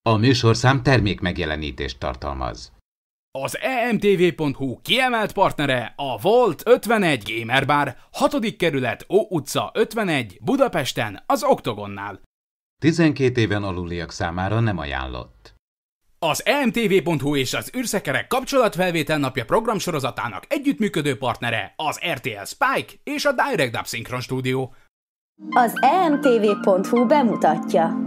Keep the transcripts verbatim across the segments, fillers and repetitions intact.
A műsorszám termék megjelenítést tartalmaz. Az e em té vé pont hu kiemelt partnere a Volt ötvenegy Gamer Bar, hatodik kerület, Ó utca ötvenegy, Budapesten, az Oktogonnál. tizenkét éven aluliak számára nem ajánlott. Az e em té vé pont hu és az űrszekerek kapcsolatfelvétel napja programsorozatának együttműködő partnere az er té el Spike és a DirectDub Synchron Studio. Az e em té vé pont hu bemutatja.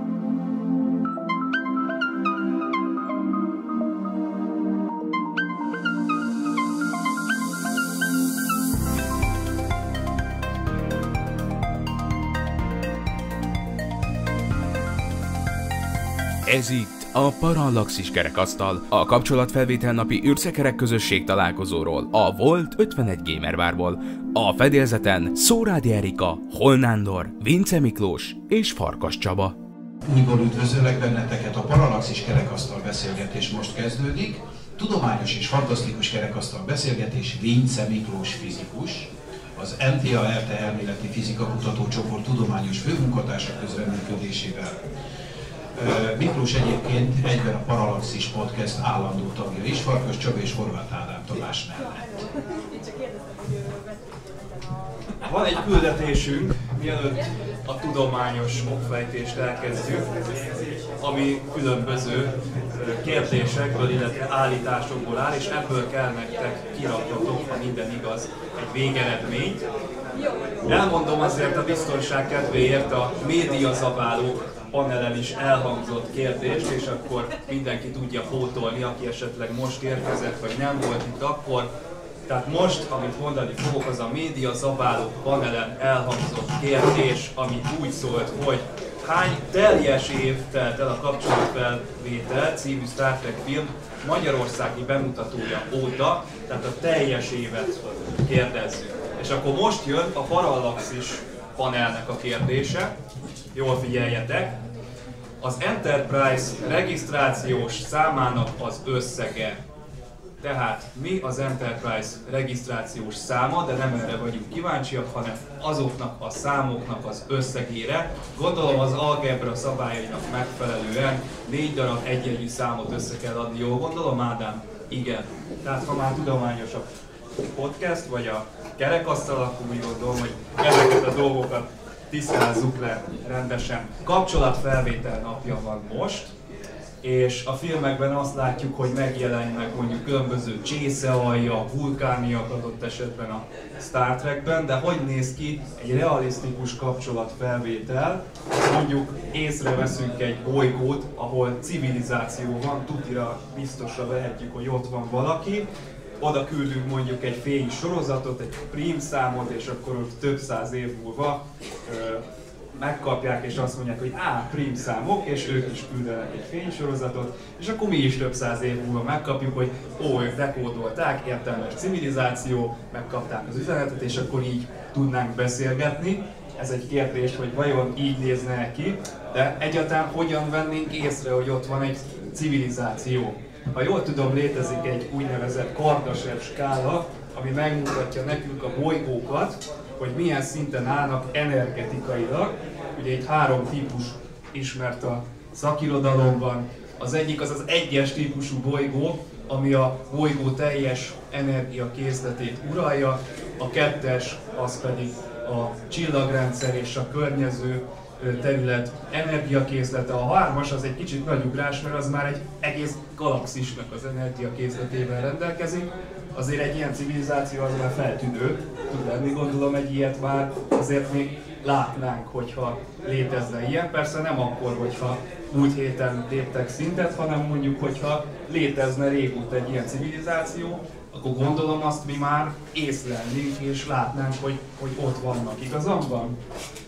Ez itt a Parallaxis kerekasztal, a kapcsolatfelvétel napi űrszekerek közösség találkozóról, a Volt ötvenegy Gamer Barból. A fedélzeten Szórádi Erika, Holnándor, Vince Miklós és Farkas Csaba. Újból üdvözöllek benneteket, a Parallaxis kerekasztal beszélgetés most kezdődik. Tudományos és fantasztikus kerekasztal beszélgetés Vince Miklós fizikus, az em té á er té elméleti fizika kutatócsoport tudományos főmunkatársa közreműködésével. Miklós egyébként egyben a Parallaxis Podcast állandó tagja is, Farkas Csaba és Horváth Ádám Tamás mellett. Van egy küldetésünk, mielőtt a tudományos okfejtést elkezdjük, ami különböző kérdésekből, illetve állításokból áll, és ebből kell nektek kiraknotok, ha minden igaz, egy végeredményt. Elmondom azért a biztonság kedvéért a médiazabálók panelen is elhangzott kérdést, és akkor mindenki tudja pótolni, aki esetleg most érkezett, vagy nem volt itt akkor. Tehát most, amit mondani fogok, az a médiazabálók panelen elhangzott kérdés, ami úgy szólt, hogy hány teljes év telt el a Kapcsolatfelvétel című Star Trek film magyarországi bemutatója óta, tehát a teljes évet kérdezzük. És akkor most jön a Parallaxis panelnek a kérdése, jól figyeljetek, az Enterprise regisztrációs számának az összege. Tehát mi az Enterprise regisztrációs száma, de nem erre vagyunk kíváncsiak, hanem azoknak a számoknak az összegére. Gondolom az algebra szabályainak megfelelően négy darab egyjegyű számot össze kell adni, jól gondolom, Ádám? Igen. Tehát ha már tudományos a podcast, vagy a kerekasztal, akkor úgy gondolom, hogy ezeket a dolgokat tisztázzuk le rendesen. Kapcsolatfelvétel napja van most, és a filmekben azt látjuk, hogy megjelennek mondjuk különböző csészealjak, vulkániak adott esetben a Star Trekben, de hogy néz ki egy realisztikus kapcsolatfelvétel? Mondjuk észreveszünk egy bolygót, ahol civilizáció van, tutira biztosra vehetjük, hogy ott van valaki, oda küldünk mondjuk egy fénysorozatot, egy prímszámot, és akkor ott több száz év múlva ö, megkapják és azt mondják, hogy á, prímszámok, és ők is küldenek egy fénysorozatot, és akkor mi is több száz év múlva megkapjuk, hogy ó, ők dekódolták, értelmes civilizáció, megkapták az üzenetet, és akkor így tudnánk beszélgetni. Ez egy kérdés, hogy vajon így nézne ki, de egyáltalán hogyan vennénk észre, hogy ott van egy civilizáció. Ha jól tudom, létezik egy úgynevezett Kardashev skála, ami megmutatja nekünk a bolygókat, hogy milyen szinten állnak energetikailag. Ugye itt három típus ismert a szakirodalomban. Az egyik az az egyes típusú bolygó, ami a bolygó teljes energiakészletét uralja, a kettes az pedig a csillagrendszer és a környező terület energiakészlete, a hármas az egy kicsit nagy ugrás, mert az már egy egész galaxisnak az energiakészletével rendelkezik. Azért egy ilyen civilizáció az már feltűnő tud lenni, gondolom egy ilyet már azért még látnánk, hogyha létezne ilyen. Persze nem akkor, hogyha múlt héten léptek szintet, hanem mondjuk, hogyha létezne régóta egy ilyen civilizáció, akkor gondolom azt mi már észlelnénk és látnánk, hogy, hogy ott vannak. Igazam van?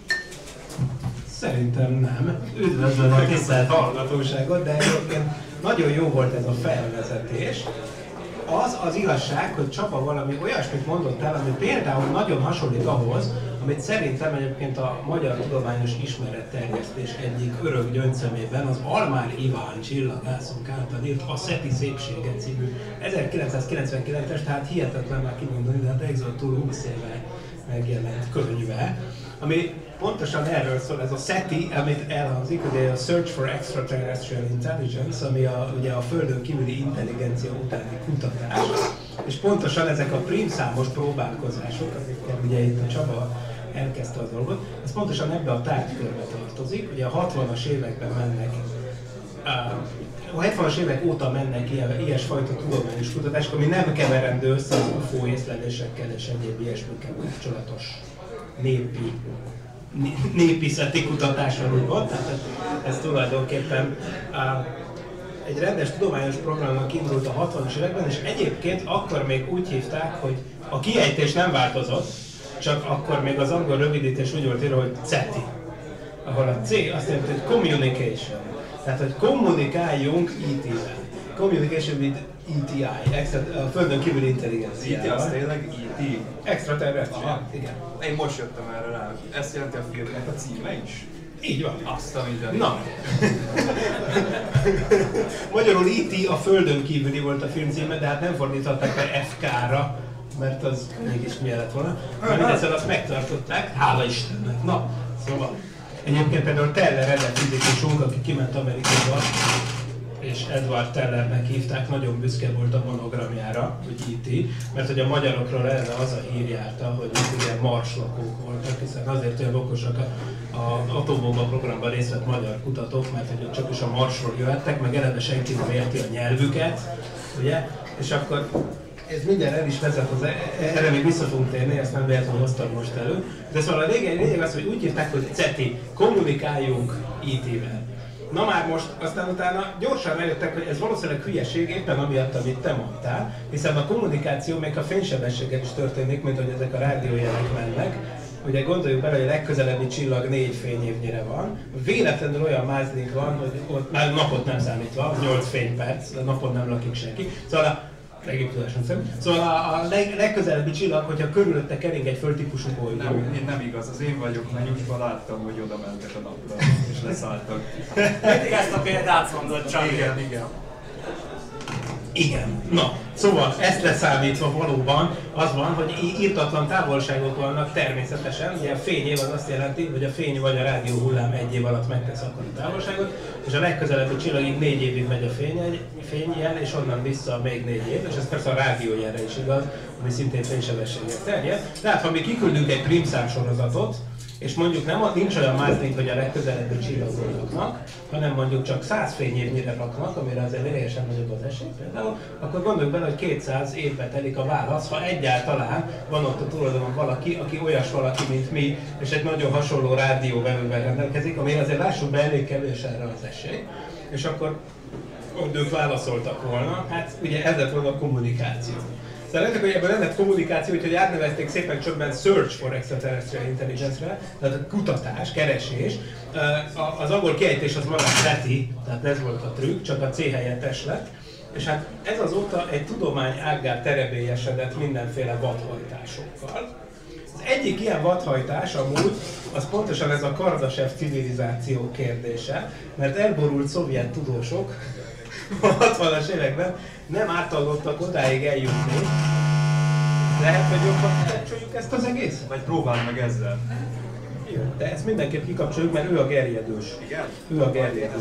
Szerintem nem. Üdvözlöm a tisztelt hallgatóságot, de egyébként nagyon jó volt ez a felvezetés. Az az igazság, hogy Csaba valami olyasmit mondott el, ami például nagyon hasonlít ahhoz, amit szerintem egyébként a magyar tudományos ismeretterjesztés egyik örök gyöngyszemében az Almár Iván csillagászunk által írt A Szeti szépsége című ezerkilencszázkilencvenkilences, tehát hihetetlen már kimondani, de hát egzó túl húsz éve megjelent könyve, ami pontosan erről szól ez a SETI, amit elhangzik, ugye a Search for Extraterrestrial Intelligence, ami a, ugye a Földön kívüli intelligencia utáni kutatás, és pontosan ezek a prímszámos próbálkozások, amikkel ugye itt a Csaba elkezdte a dolgot, ez pontosan ebbe a tárgykörbe tartozik, ugye a hatvanas években mennek, a hetvenes évek óta mennek ilyen, ilyesfajta tudományos kutatások, ami nem keverendő össze az u f o észlelésekkel és egyéb ilyesmikkel kapcsolatos népi, népiszeti kutatásra úgy volt, tehát ez tulajdonképpen uh, egy rendes tudományos programnak indult a hatvanas években, és egyébként akkor még úgy hívták, hogy a kiejtés nem változott, csak akkor még az angol rövidítés úgy volt írva, hogy CETI, ahol a C azt jelenti, hogy Communication, tehát hogy kommunikáljunk í té-vel. Communication with E T I, extra, a Földön kívüli intelligenciával. í té az tényleg í té? Extraterrestrial, igen. Én most jöttem erre rá. Ezt jelenti a filmnek a címe is? Így van. Azt a mindenit. Na. Magyarul í té a Földön kívüli volt a film címe, de hát nem fordították el ef ká-ra, mert az mégis mi lett volna. Mindezzel azt megtartották, hála Istennek. Na, szóval. Egyébként például Teller eredeti fizikusunk, aki kiment Amerikába, és Edward Tellernek hívták, nagyon büszke volt a monogramjára, hogy í té, mert hogy a magyarokról erre az a hír járta, hogy itt ilyen marslakók voltak, hiszen azért olyan okosak az Atombomba programban részt vett magyar kutatók, mert hogy csak is a Marsról jöttek, meg eleve senki nem érti a nyelvüket, ugye? És akkor ez minden el is vezet, az, erre még vissza fogunk térni, ezt nem véletlenül hoztam most elő. De szóval a lényeg, lényeg az, hogy úgy hívták, hogy CETI, kommunikáljunk í té-vel. Na már most, aztán utána gyorsan rájöttek, hogy ez valószínűleg hülyeség éppen amiatt, amit te mondtál, hiszen a kommunikáció még a fénysebességgel is történik, mint hogy ezek a rádiójelek mennek. Ugye gondoljuk bele, hogy a legközelebbi csillag négy fényévnyire van. Véletlenül olyan mázlink van, hogy ott már napot nem számítva, nyolc fényperc, de napon nem lakik senki. Szóval a legjobb tudásom szerint. Szóval a, a leg, legközelebbi csillag, hogyha körülötte kering egy földtípusú bolygó. Nem, én nem igaz, az én vagyok mennyusban, láttam, hogy oda mentek a napra, és leszálltak. Mindig ezt a példát mondod csak. Igen, igen. Igen. Na, szóval ezt leszámítva valóban az van, hogy írtatlan távolságok vannak természetesen. Ugye a fényév az azt jelenti, hogy a fény vagy a rádió hullám egy év alatt megtesz akkor a távolságot, és a legközelebbi csillagig négy évig megy a fényjel, fényjel, és onnan vissza még négy év, és ez persze a rádiójelre is igaz, ami szintén fénysebességgel terjed. Tehát ha mi kiküldünk egy prímszám sorozatot, és mondjuk nem, nincs olyan mázlink, hogy a legközelebbi csillagról raknak, hanem mondjuk csak száz fényévnyire raknak, amire azért lényegesen nagyobb az esély például, akkor gondoljuk bele, hogy kétszáz évbe telik a válasz, ha egyáltalán van ott a tulajdonon valaki, aki olyas valaki, mint mi, és egy nagyon hasonló rádióvevővel rendelkezik, amire azért lássuk be, elég kevés erre az esély. És akkor ott ők válaszoltak volna, hát ugye ez lett volna a kommunikáció. Szóval látjuk, hogy ebben nem lett kommunikáció, úgyhogy átnevezték szépen csöbben Search for Extraterrestrial Intelligence-re, tehát a kutatás, keresés. Az angol kiejtés az maga SETI, tehát ez volt a trükk, csak a C helyettes lett. És hát ez azóta egy tudomány ággá terebélyesedett mindenféle vadhajtásokkal. Az egyik ilyen vadhajtás amúgy, az pontosan ez a Kardashev civilizáció kérdése, mert elborult szovjet tudósok a hatvanas években nem átallottak odáig eljutni. Lehet, hogy jobban elcsúljuk ezt az egész? Vagy próbáld meg ezzel. Jó, de ezt mindenképp kikapcsoljuk, mert ő a gerjedős. Igen? Ő a gerjedős.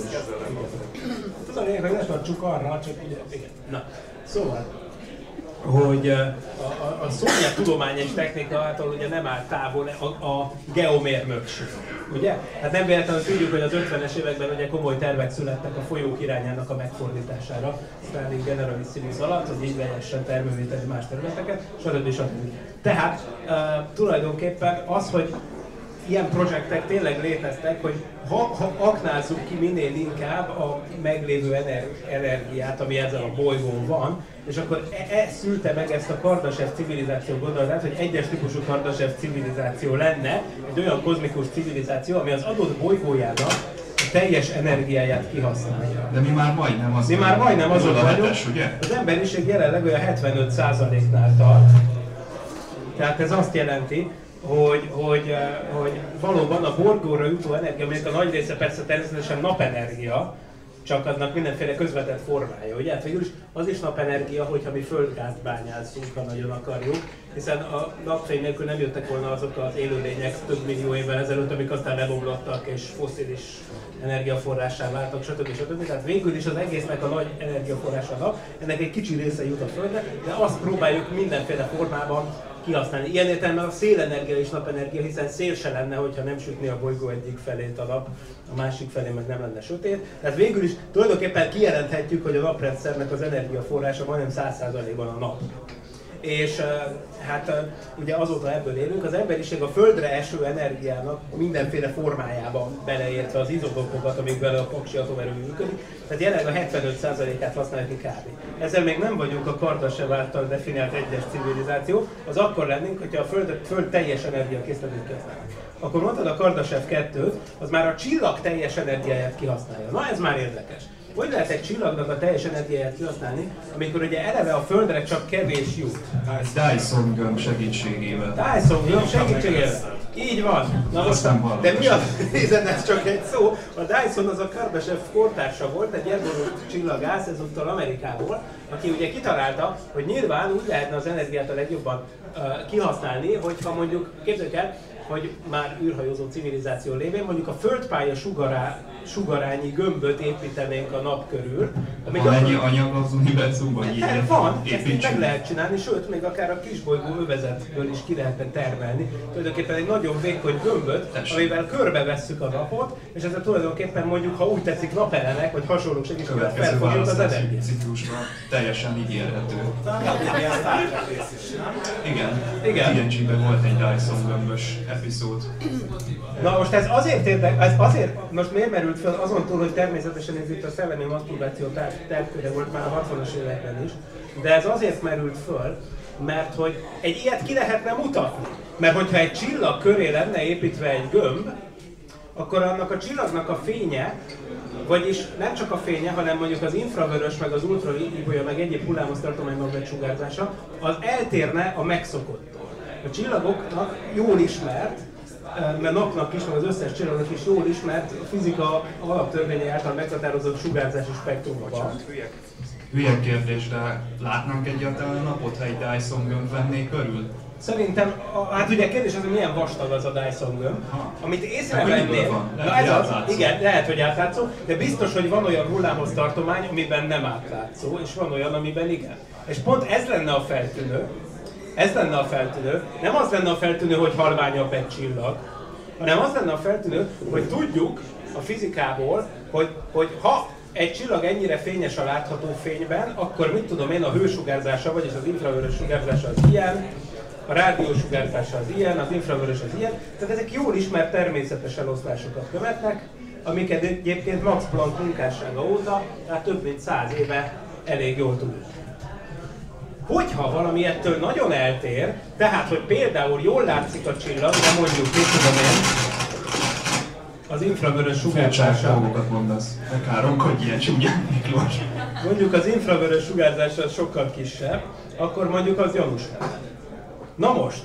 Az a lényeg, hogy ne tartsuk arra, csak ugye, igen. Na, szóval, hogy a, a, a szovjet tudomány és technikától ugye nem áll távol a, a geomérnökség, ugye? Hát nem véletlenül tudjuk, hogy az ötvenes években ugye komoly tervek születtek a folyók irányának a megfordítására Stalin generalissimus alatt, hogy így lehessen termővételi más területeket, stb. stb. Tehát uh, tulajdonképpen az, hogy ilyen projektek tényleg léteztek, hogy ha, ha aknázzuk ki minél inkább a meglévő energiát, ami ezzel a bolygón van, és akkor e, e szülte meg ezt a Kardashev civilizáció gondolatát, hogy egyes típusú Kardashev civilizáció lenne, egy olyan kozmikus civilizáció, ami az adott bolygójának a teljes energiáját kihasználja. De mi már majdnem azok. Mi már majdnem azok vagyunk. Az emberiség jelenleg olyan hetvenöt százaléknál tart. Tehát ez azt jelenti, Hogy, hogy, hogy valóban a bolygóra jutó energia, aminek a nagy része persze természetesen napenergia, csak annak mindenféle közvetett formája. Ugye? Hát végül is az is napenergia, hogyha mi földgázt bányázzunk, ha nagyon akarjuk, hiszen a napfény nélkül nem jöttek volna azok az élőlények több millió évvel ezelőtt, amik aztán lebomlottak és fosszilis energiaforrássá váltak, stb. stb. Tehát végül is az egésznek a nagy energiaforrása a nap, ennek egy kicsi része jut a Földre, de azt próbáljuk mindenféle formában kihasználni. Ilyen értelemben a szélenergia és napenergia, hiszen szél se lenne, hogyha nem sütné a bolygó egyik felét a nap, a másik felé meg nem lenne sötét. Tehát végül is tulajdonképpen kijelenthetjük, hogy a naprendszernek az energiaforrása majdnem száz százalékban a nap. És hát ugye azóta ebből élünk, az emberiség a Földre eső energiának mindenféle formájában beleértve az izotopokat, amikben a paksi atomerő működik, tehát jelenleg a hetvenöt százalékát használjuk ki kb. Ezzel még nem vagyunk a Kardashev által definiált egyes civilizáció, az akkor lennénk, hogyha a Föld, Föld teljes energiakészletét kihasználnánk. Akkor mondtad a Kardashev kettőt, az már a csillag teljes energiáját kihasználja. Na ez már érdekes. Hogy lehet egy csillagnak a teljes energiáját kihasználni, amikor ugye eleve a Földre csak kevés jut? Dyson gömb segítségével. Dyson gömb segítségével? Így van. Na most, de mi az? Nézd, ez csak egy szó. A Dyson az a Kardashev kortársa volt, egy elborult csillagász, ezúttal Amerikából, aki ugye kitalálta, hogy nyilván úgy lehetne az energiát a legjobban uh, kihasználni, hogyha mondjuk, képzeljük el, hogy már űrhajózó civilizáció lévén mondjuk a földpálya sugará, sugarányi gömböt építenénk a nap körül. Van ennyi anyag az univerzumban, így hát van, ezt meg lehet csinálni, sőt, még akár a kisbolygó övezetből is ki lehetne termelni. Tulajdonképpen egy nagyon vékony gömböt, Tessék. amivel körbevesszük a napot, és ezzel tulajdonképpen mondjuk, ha úgy tetszik, napelemek, vagy hasonlók segítségével felfogjuk az energiát. Ciklusban teljesen ígérhető. Igen, Igen. té en gé-ben volt egy Dyson gömbös epizód. Na most ez azért érdek, ez azért, most miért merült fel azon túl, hogy természetesen ez itt a szellemi maszturbáció tárgyköre volt már a hatvanas években is, de ez azért merült föl, mert hogy egy ilyet ki lehetne mutatni. Mert hogyha egy csillag köré lenne építve egy gömb, akkor annak a csillagnak a fénye, vagyis nem csak a fénye, hanem mondjuk az infravörös, meg az ultraibolya, meg egyéb hullámos tartományban vett sugárzása, az eltérne a megszokottól. A csillagoknak jól ismert, mert napnak is, meg az összes csillagnak is jól ismert a fizika alaptörvényei által meghatározott sugárzási spektruma van. Hülye kérdés, de látnánk egyáltalán a napot, ha egy Dyson gömb venné körül? Szerintem, a, hát ugye a kérdés az, hogy milyen vastag az a Dyson gömb, amit észrevennél, na ez az, igen, lehet, hogy átlátszó, de biztos, hogy van olyan hullámhoz tartomány, amiben nem átlátszó, és van olyan, amiben igen. És pont ez lenne a feltűnő, ez lenne a feltűnő, nem az lenne a feltűnő, hogy halványabb egy csillag, hanem az lenne a feltűnő, hogy tudjuk a fizikából, hogy, hogy ha egy csillag ennyire fényes a látható fényben, akkor mit tudom én, a hősugárzása, vagyis az infravörös sugárzása az ilyen, a rádiósugárzása az ilyen, az infravörös az ilyen, tehát ezek jól ismert természetes eloszlásokat követnek, amiket egyébként Max Planck munkássága óta, tehát több mint száz éve elég jól tudjuk. Hogyha valami ettől nagyon eltér, tehát hogy például jól látszik a csillag, de mondjuk, mit tudom én, az infravörös sugárzása. dolgokat mondasz, ne káromkodj ilyen csúnyán, Miklós. Mondjuk az infravörös sugárzása sokkal kisebb, akkor mondjuk az gyanús lehet. Na most,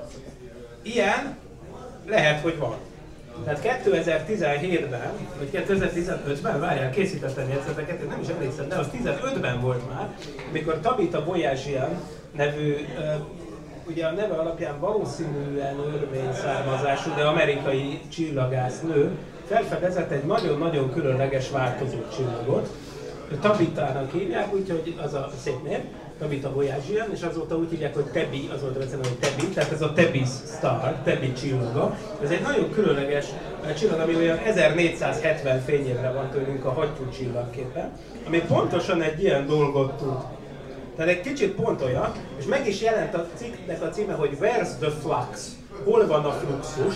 ilyen lehet, hogy van. Tehát kétezer-tizenhétben, vagy kétezer-tizenötben, várjál, készítettem jegyzeteket, én nem is emlékszem, de az tizenötben volt már, amikor Tabitha Bolyazsian nevű, ugye a neve alapján valószínűen örmény származású, de amerikai csillagásznő felfedezett egy nagyon-nagyon különleges változó csillagot. Tabithának hívják, úgyhogy az a szép név, Tabitha Bolyazsian, és azóta úgy hívják, hogy Tebi, az volt a beszélni, hogy Tebi, tehát ez a Tebi Star, Tebi csillaga. Ez egy nagyon különleges csillag, ami olyan ezernégyszázhetven fényévre van tőlünk a hattyú csillagképpen, ami pontosan egy ilyen dolgot tud. Tehát egy kicsit pont olyan, és meg is jelent a cikknek a címe, hogy Where's the Flux? Hol van a fluxus?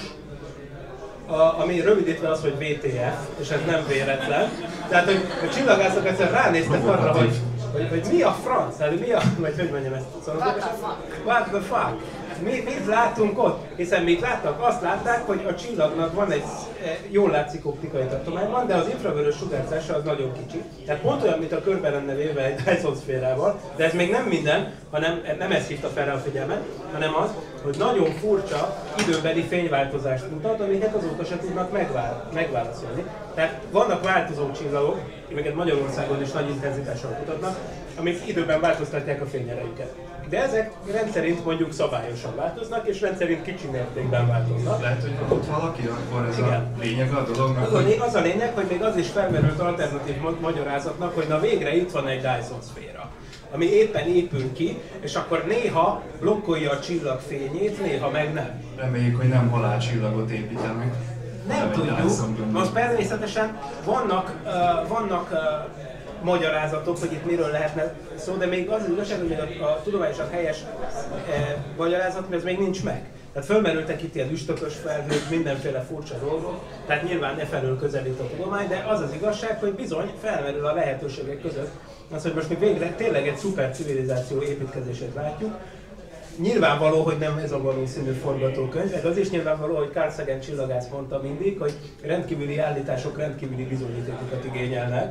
A, ami rövidítve az, hogy vé té ef, és ez nem véletlen. Tehát, hogy a csillagászok egyszer ránéztek arra, hogy, hogy, hogy mi a franc, tehát mi a, vagy hogy mondjam ezt szóval. What the fuck? What the fuck? Mi, mit látunk ott? Hiszen mit láttak? Azt látták, hogy a csillagnak van egy jól látszik optikai tartományban, de az infravörös sugárzása az nagyon kicsi. Tehát pont olyan, mint a körbe lenne véve egy Dyson szférával, de ez még nem minden, hanem nem ez hívta fel a figyelmet, hanem az, hogy nagyon furcsa időbeli fényváltozást mutat, amiket azóta se tudnak megvál, megválaszolni. Tehát vannak változó csillagok, amiket Magyarországon is nagy intenzitással kutatnak, amik időben változtatják a fényerejüket. De ezek rendszerint mondjuk szabályosan változnak, és rendszerint kicsi mértékben változnak. Lehet, hogy ott valaki, akkor ez Igen. a lényeg a dolognak, Az a, lé- az a lényeg, hogy még az is felmerült alternatív magyarázatnak, hogy na végre itt van egy Dyson szféra, ami éppen épül ki, és akkor néha blokkolja a csillag fényét, néha meg nem. Reméljük, hogy nem halálcsillagot építenek. Nem tudjuk. Most természetesen vannak, uh, vannak uh, magyarázatok, hogy itt miről lehetne szó, de még az igazság, hogy a, a tudományosan helyes uh, magyarázat, ez még nincs meg. Tehát fölmerültek itt ilyen üstökös felhők, mindenféle furcsa dolgok, tehát nyilván e felől közelít a tudomány, de az az igazság, hogy bizony felmerül a lehetőségek között az, hogy most mi végre tényleg egy szuper civilizáció építkezését látjuk. Nyilvánvaló, hogy nem ez a valószínű forgatókönyv, meg az is nyilvánvaló, hogy Carl Sagan csillagász mondta mindig, hogy rendkívüli állítások rendkívüli bizonyítékokat igényelnek.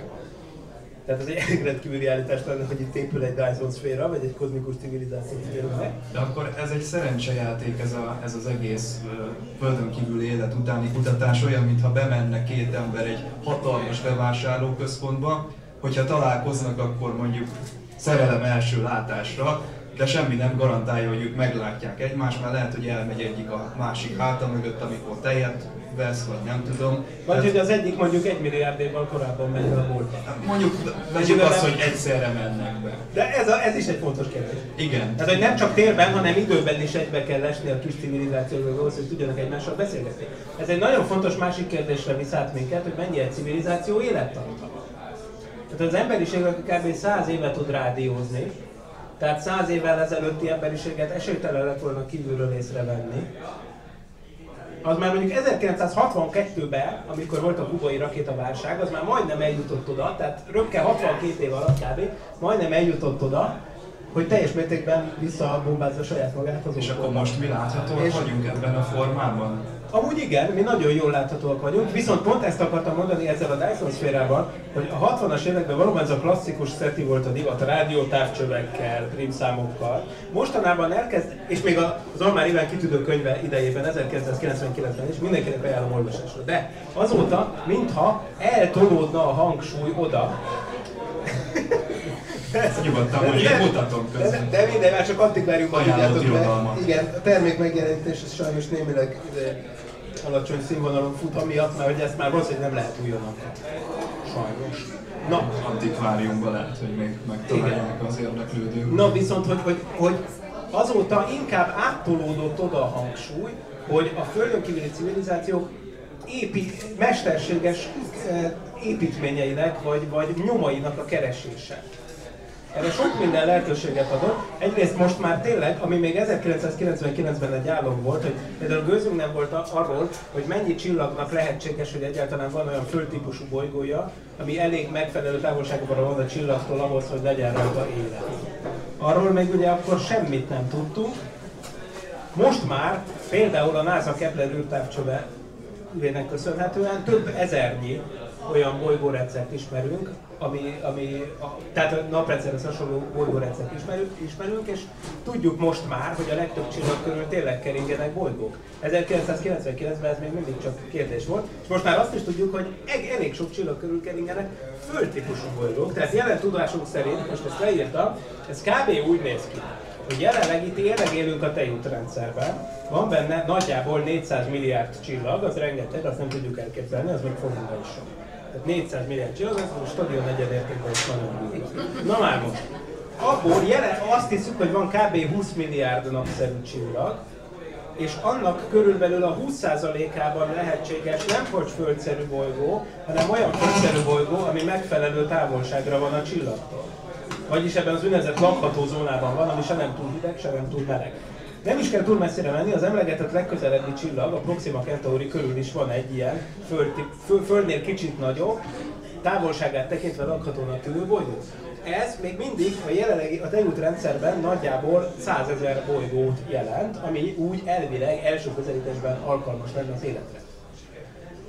Tehát ez egy rendkívüli állítás lenne, hogy itt épül egy Dyson szféra, vagy egy kozmikus civilizáció szféra. De akkor ez egy szerencsejáték, ez, a, ez az egész uh, földön kívüli élet utáni kutatás, olyan, mintha bemenne két ember egy hatalmas bevásárlóközpontba, hogyha találkoznak, akkor mondjuk szerelem első látásra, de semmi nem garantálja, hogy ők meglátják egymást, mert lehet, hogy elmegy egyik a másik háta mögött, amikor tejet vesz, vagy nem tudom. Vagy Tehát, hogy az egyik mondjuk egy milliárd évvel korábban megy be a boltba. mondjuk vegyük azt, hogy egyszerre mennek be. De ez, a, ez is egy fontos kérdés. Igen. Tehát, hogy nem csak térben, hanem időben is egybe kell esni a kis civilizációról ahhoz, hogy tudjanak egymással beszélgetni. Ez egy nagyon fontos másik kérdésre visz át minket, hogy mennyi egy civilizáció élettartama. Tehát az emberiség kb. száz éve tud rádiózni, tehát száz évvel ezelőtti emberiséget esélytelen lett volna kívülről észrevenni. Az már mondjuk ezerkilencszázhatvankettőben, amikor volt a kubai rakétaválság, az már majdnem eljutott oda, tehát rögtön hatvankét év alatt kb. Majdnem eljutott oda, hogy teljes mértékben visszabombázza saját magát az És ókor. akkor most mi láthatóak És- vagyunk ebben a formában? Amúgy igen, mi nagyon jól láthatóak vagyunk, viszont pont ezt akartam mondani ezzel a Dyson szférával, hogy a hatvanas években valóban ez a klasszikus szeti volt a divat, rádiótávcsövekkel, prímszámokkal. Mostanában elkezd, és még az Almár Iván kitűdő könyve idejében, ezerkilencszázkilencvenkilencben is mindenkinek ajánlom olvasásra. De azóta, mintha eltolódna a hangsúly oda, Nyugodtan, hogy én mutatom de, közben. de minden, már csak antikváriumban Ajánlott tudjátok be. irodalmat. Igen, a termék megjelenítés ez sajnos némileg ide, alacsony színvonalon fut, amiatt, mert hogy ezt már valószínűleg nem lehet újonnan kapni. Sajnos. Na, Antikváriumban lehet, hogy még megtalálják az érdeklődők. na viszont, hogy, hogy, hogy azóta inkább áttolódott oda a hangsúly, hogy a földön kívüli civilizációk épít, mesterséges eh, építményeinek vagy, vagy nyomainak a keresése. Erre sok minden lehetőséget adott. Egyrészt most már tényleg, ami még ezerkilencszázkilencvenkilencben egy álom volt, hogy például gőzünk nem volt arról, hogy mennyi csillagnak lehetséges, hogy egyáltalán van olyan földtípusú bolygója, ami elég megfelelő távolságban van a csillagtól ahhoz, hogy legyen rajta élet. Arról még ugye akkor semmit nem tudtunk. Most már például a NASA Kepler űrtávcsövének köszönhetően több ezernyi olyan bolygórendszert ismerünk, ami, ami a, tehát a naprendszerhez hasonló bolygórendszert ismerünk, ismerünk, és tudjuk most már, hogy a legtöbb csillag körül tényleg keringenek bolygók. ezerkilencszázkilencvenkilencben ez még mindig csak kérdés volt, és most már azt is tudjuk, hogy elég sok csillag körül keringenek földtípusú bolygók, tehát jelen tudásunk szerint, most ezt leírtam, ez kb. Úgy néz ki, hogy jelenleg itt tényleg élünk a tejútrendszerben, van benne nagyjából négyszáz milliárd csillag, az rengeteg, azt nem tudjuk elképzelni, az még fogalma is sok. Tehát négyszáz milliárd csillag, ez a stadion negyedértékben is nagyon bűnös. Na már most, abból jelen, azt hiszük, hogy van kb. húsz milliárd napszerű csillag, és annak körülbelül a húsz százalékában lehetséges nem hogy földszerű bolygó, hanem olyan földszerű bolygó, ami megfelelő távolságra van a csillagtól. Vagyis ebben az úgynevezett lakható zónában van, ami se nem túl hideg, se nem túl meleg. Nem is kell túl messzire menni, az emlegetett legközelebbi csillag, a Proxima Centauri körül is van egy ilyen, föld, föld, földnél kicsit nagyobb, távolságát tekintve lakhatónak tűnő bolygó. Ez még mindig a jelenlegi a tejútrendszerben nagyjából százezer bolygót jelent, ami úgy elvileg első közelítésben alkalmas lenne az életre.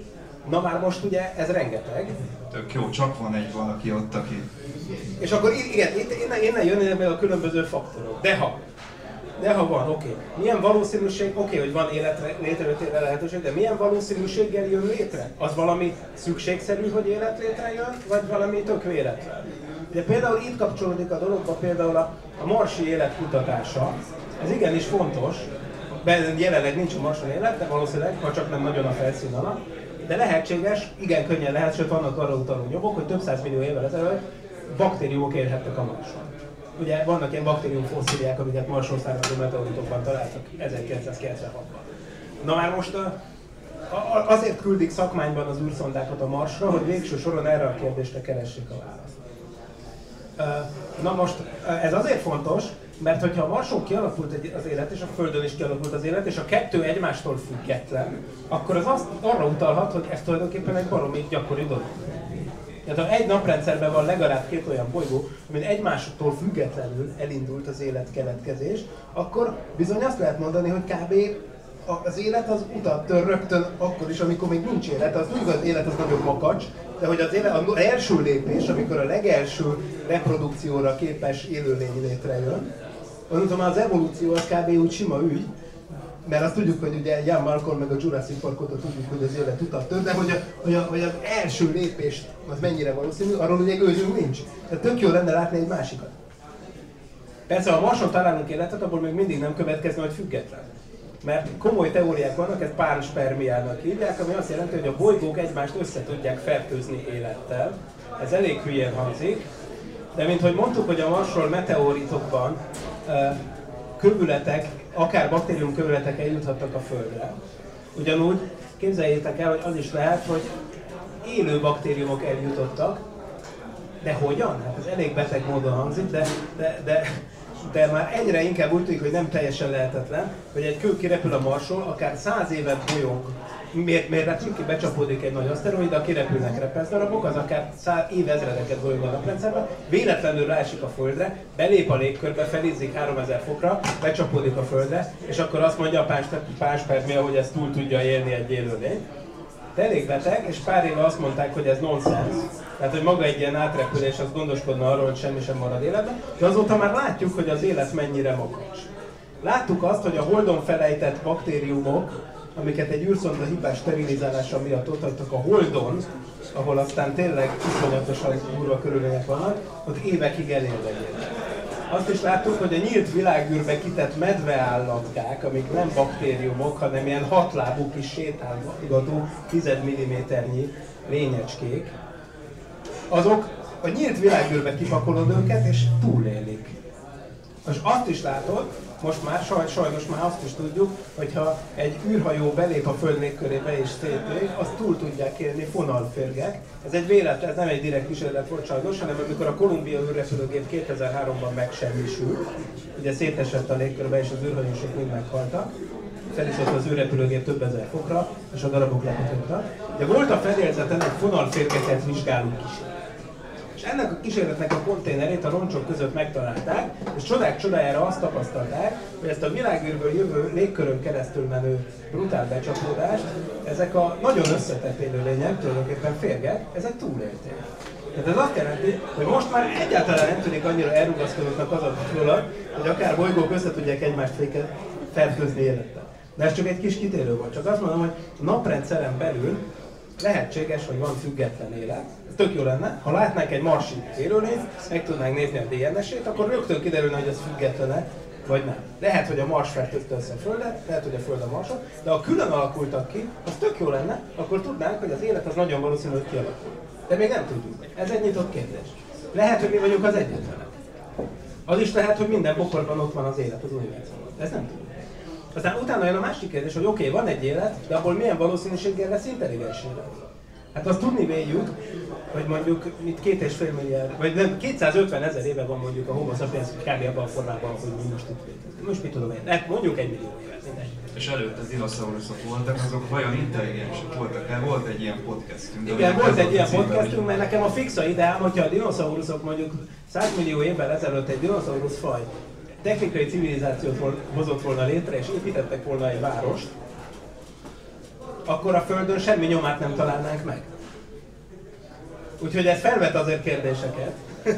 Na már most ugye ez rengeteg. Tök jó, csak van egy valaki ott, aki... És akkor igen, innen, innen jönnek meg a különböző faktorok. De ha, de ha van, oké. Okay. Milyen valószínűség, oké, okay, hogy van életre, létrejöttére lehetőség, de milyen valószínűséggel jön létre? Az valami szükségszerű, hogy élet létrejön, vagy valami tök véletlen? De például itt kapcsolódik a dologba például a, a marsi élet kutatása. Ez igenis fontos, mert jelenleg nincs a marson élet, de valószínűleg, ha csak nem nagyon a felszín alatt. De lehetséges, igen könnyen lehet, sőt vannak arra utaló nyomok, hogy több száz millió évvel ezelőtt baktériumok élhettek a Marson. Ugye vannak ilyen baktériumfosszíliák, amiket Marsról származó meteoritokban találtak ezerkilencszázkilencvenhatban. Na már most a, a, azért küldik szakmányban az űrszondákat a Marsra, hogy végső soron erre a kérdésre keressék a választ. Na most ez azért fontos, mert hogyha a Marson kialakult az élet, és a Földön is kialakult az élet, és a kettő egymástól független, akkor az azt arra utalhat, hogy ez tulajdonképpen egy baromi gyakori dolog. Tehát ha egy naprendszerben van legalább két olyan bolygó, amin egymástól függetlenül elindult az élet keletkezés, akkor bizony azt lehet mondani, hogy kb. Az élet az utat tör rögtön akkor is, amikor még nincs élet. Az úgy, az élet az nagyon makacs, de hogy az, élet, az első lépés, amikor a legelső reprodukcióra képes élőlény létrejön, mondom, az evolúció az kb. Úgy sima ügy, mert azt tudjuk, hogy ugye Ian Malcolm meg a Jurassic Park óta tudjuk, hogy az élet utat tör, de hogy, a, hogy, a, hogy az első lépés az mennyire valószínű, arról ugye gőzünk nincs. Tehát tök jó lenne látni egy másikat. Persze, ha Marson találunk életet, abból még mindig nem következne, hogy független. Mert komoly teóriák vannak, ezt pánspermiának hívják, ami azt jelenti, hogy a bolygók egymást össze tudják fertőzni élettel. Ez elég hülyén hangzik, de mint hogy mondtuk, hogy a Marsról meteoritokban kövületek, akár baktérium kövületek eljuthattak a Földre. Ugyanúgy képzeljétek el, hogy az is lehet, hogy élő baktériumok eljutottak, de hogyan? Hát ez elég beteg módon hangzik, de, de, de, de már egyre inkább úgy tűnik, hogy nem teljesen lehetetlen, hogy egy kő kirepül a Marsról, akár száz évet bolyong, mérletünk ki, becsapódik egy nagy aszteroida, kirepülnek repeszdarabok, az akár száz évezredeket bolyong a naprendszerben, véletlenül ráesik a Földre, belép a légkörbe, felizzik háromezer fokra, becsapódik a Földre, és akkor azt mondja a pánspermia, hogy ezt túl tudja élni egy élőlény. De elég beteg, és pár éve azt mondták, hogy ez nonsens. Tehát, hogy maga egy ilyen átrepülés az gondoskodna arról, hogy semmi sem marad életben, de azóta már látjuk, hogy az élet mennyire makacs. Láttuk azt, hogy a Holdon felejtett baktériumok, amiket egy űrszonda hibás sterilizálása miatt ott hagytak a Holdon, ahol aztán tényleg iszonyatosan durva körülmények vannak, ott évekig elélve élnek. Azt is láttuk, hogy a nyílt világűrbe kitett medveállatkák, amik nem baktériumok, hanem ilyen hatlábú kis sétálgató tíz milliméternyi lényecskék, azok a nyílt világűrbe kipakolod őket és túlélik. Most azt is látod, most már saj, sajnos már azt is tudjuk, hogyha egy űrhajó belép a Föld légkörébe és szétmegy, azt túl tudják élni fonalférgek. Ez egy véletlen, ez nem egy direkt kísérlet volt sajnos, hanem amikor a Columbia űrrepülőgép kétezer-háromban megsemmisült, ugye szétesett a légkörbe és az űrhajósok mind meghaltak, feliszott az űrrepülőgép több ezer fokra, és a darabok lepotoltak. De volt a fedélzeten egy fonalférgeket vizsgáló kísérlet. És ennek a kísérletnek a konténerét a roncsok között megtalálták, és csodák csodájára azt tapasztalták, hogy ezt a világűrből jövő légkörön keresztül menő brutál becsapódást, ezek a nagyon összetett élőlények, tulajdonképpen férgek, ezek túlélték. Tehát ez azt jelenti, hogy most már egyáltalán nem tűnik annyira elrugaszkodottnak az a fölött, hogy akár bolygók össze tudják egymást fertőzni élettel. De ez csak egy kis kitérő volt. Csak azt mondom, hogy naprendszeren belül lehetséges, hogy van független élet. Ez tök jó lenne, ha látnánk egy marsi élőlényt, meg tudnánk nézni a dé en es-ét, akkor rögtön kiderülne, hogy ez függetlene, vagy nem. Lehet, hogy a Mars fertőzte össze a Földet, lehet, hogy a Föld a Marson, de ha külön alakultak ki, az tök jó lenne, akkor tudnánk, hogy az élet az nagyon valószínű, hogy kialakul. De még nem tudjuk. Ez egy nyitott kérdés. Lehet, hogy mi vagyunk az egyetlenek. Az is lehet, hogy minden bokorban ott van az élet az univerzumban. Ez nem tudjuk. Aztán utána jön a másik kérdés, hogy oké, okay, van egy élet, de abból milyen valószínűséggel lesz intelligens élet. Hát azt tudni véljük, hogy mondjuk itt két és fél milliárd, vagy nem, kétszázötven ezer éve van mondjuk a Homo sapiens kb. Abban a formában, hogy mi most itt létezünk. Most mit tudom én, hát mondjuk egy millió évet, mindegy. És előtte dinoszauruszok voltak, azok vajon intelligensek voltak? Hát volt egy ilyen podcastünk. Igen, volt egy ilyen podcastünk, mert nekem a fixa ideám, hogyha a dinoszauruszok mondjuk száz millió évvel ezelőtt egy dinoszaurusz faj technikai civilizációt hozott volna létre, és építettek volna egy várost, akkor a Földön semmi nyomát nem találnánk meg. Úgyhogy ez felvet azért kérdéseket.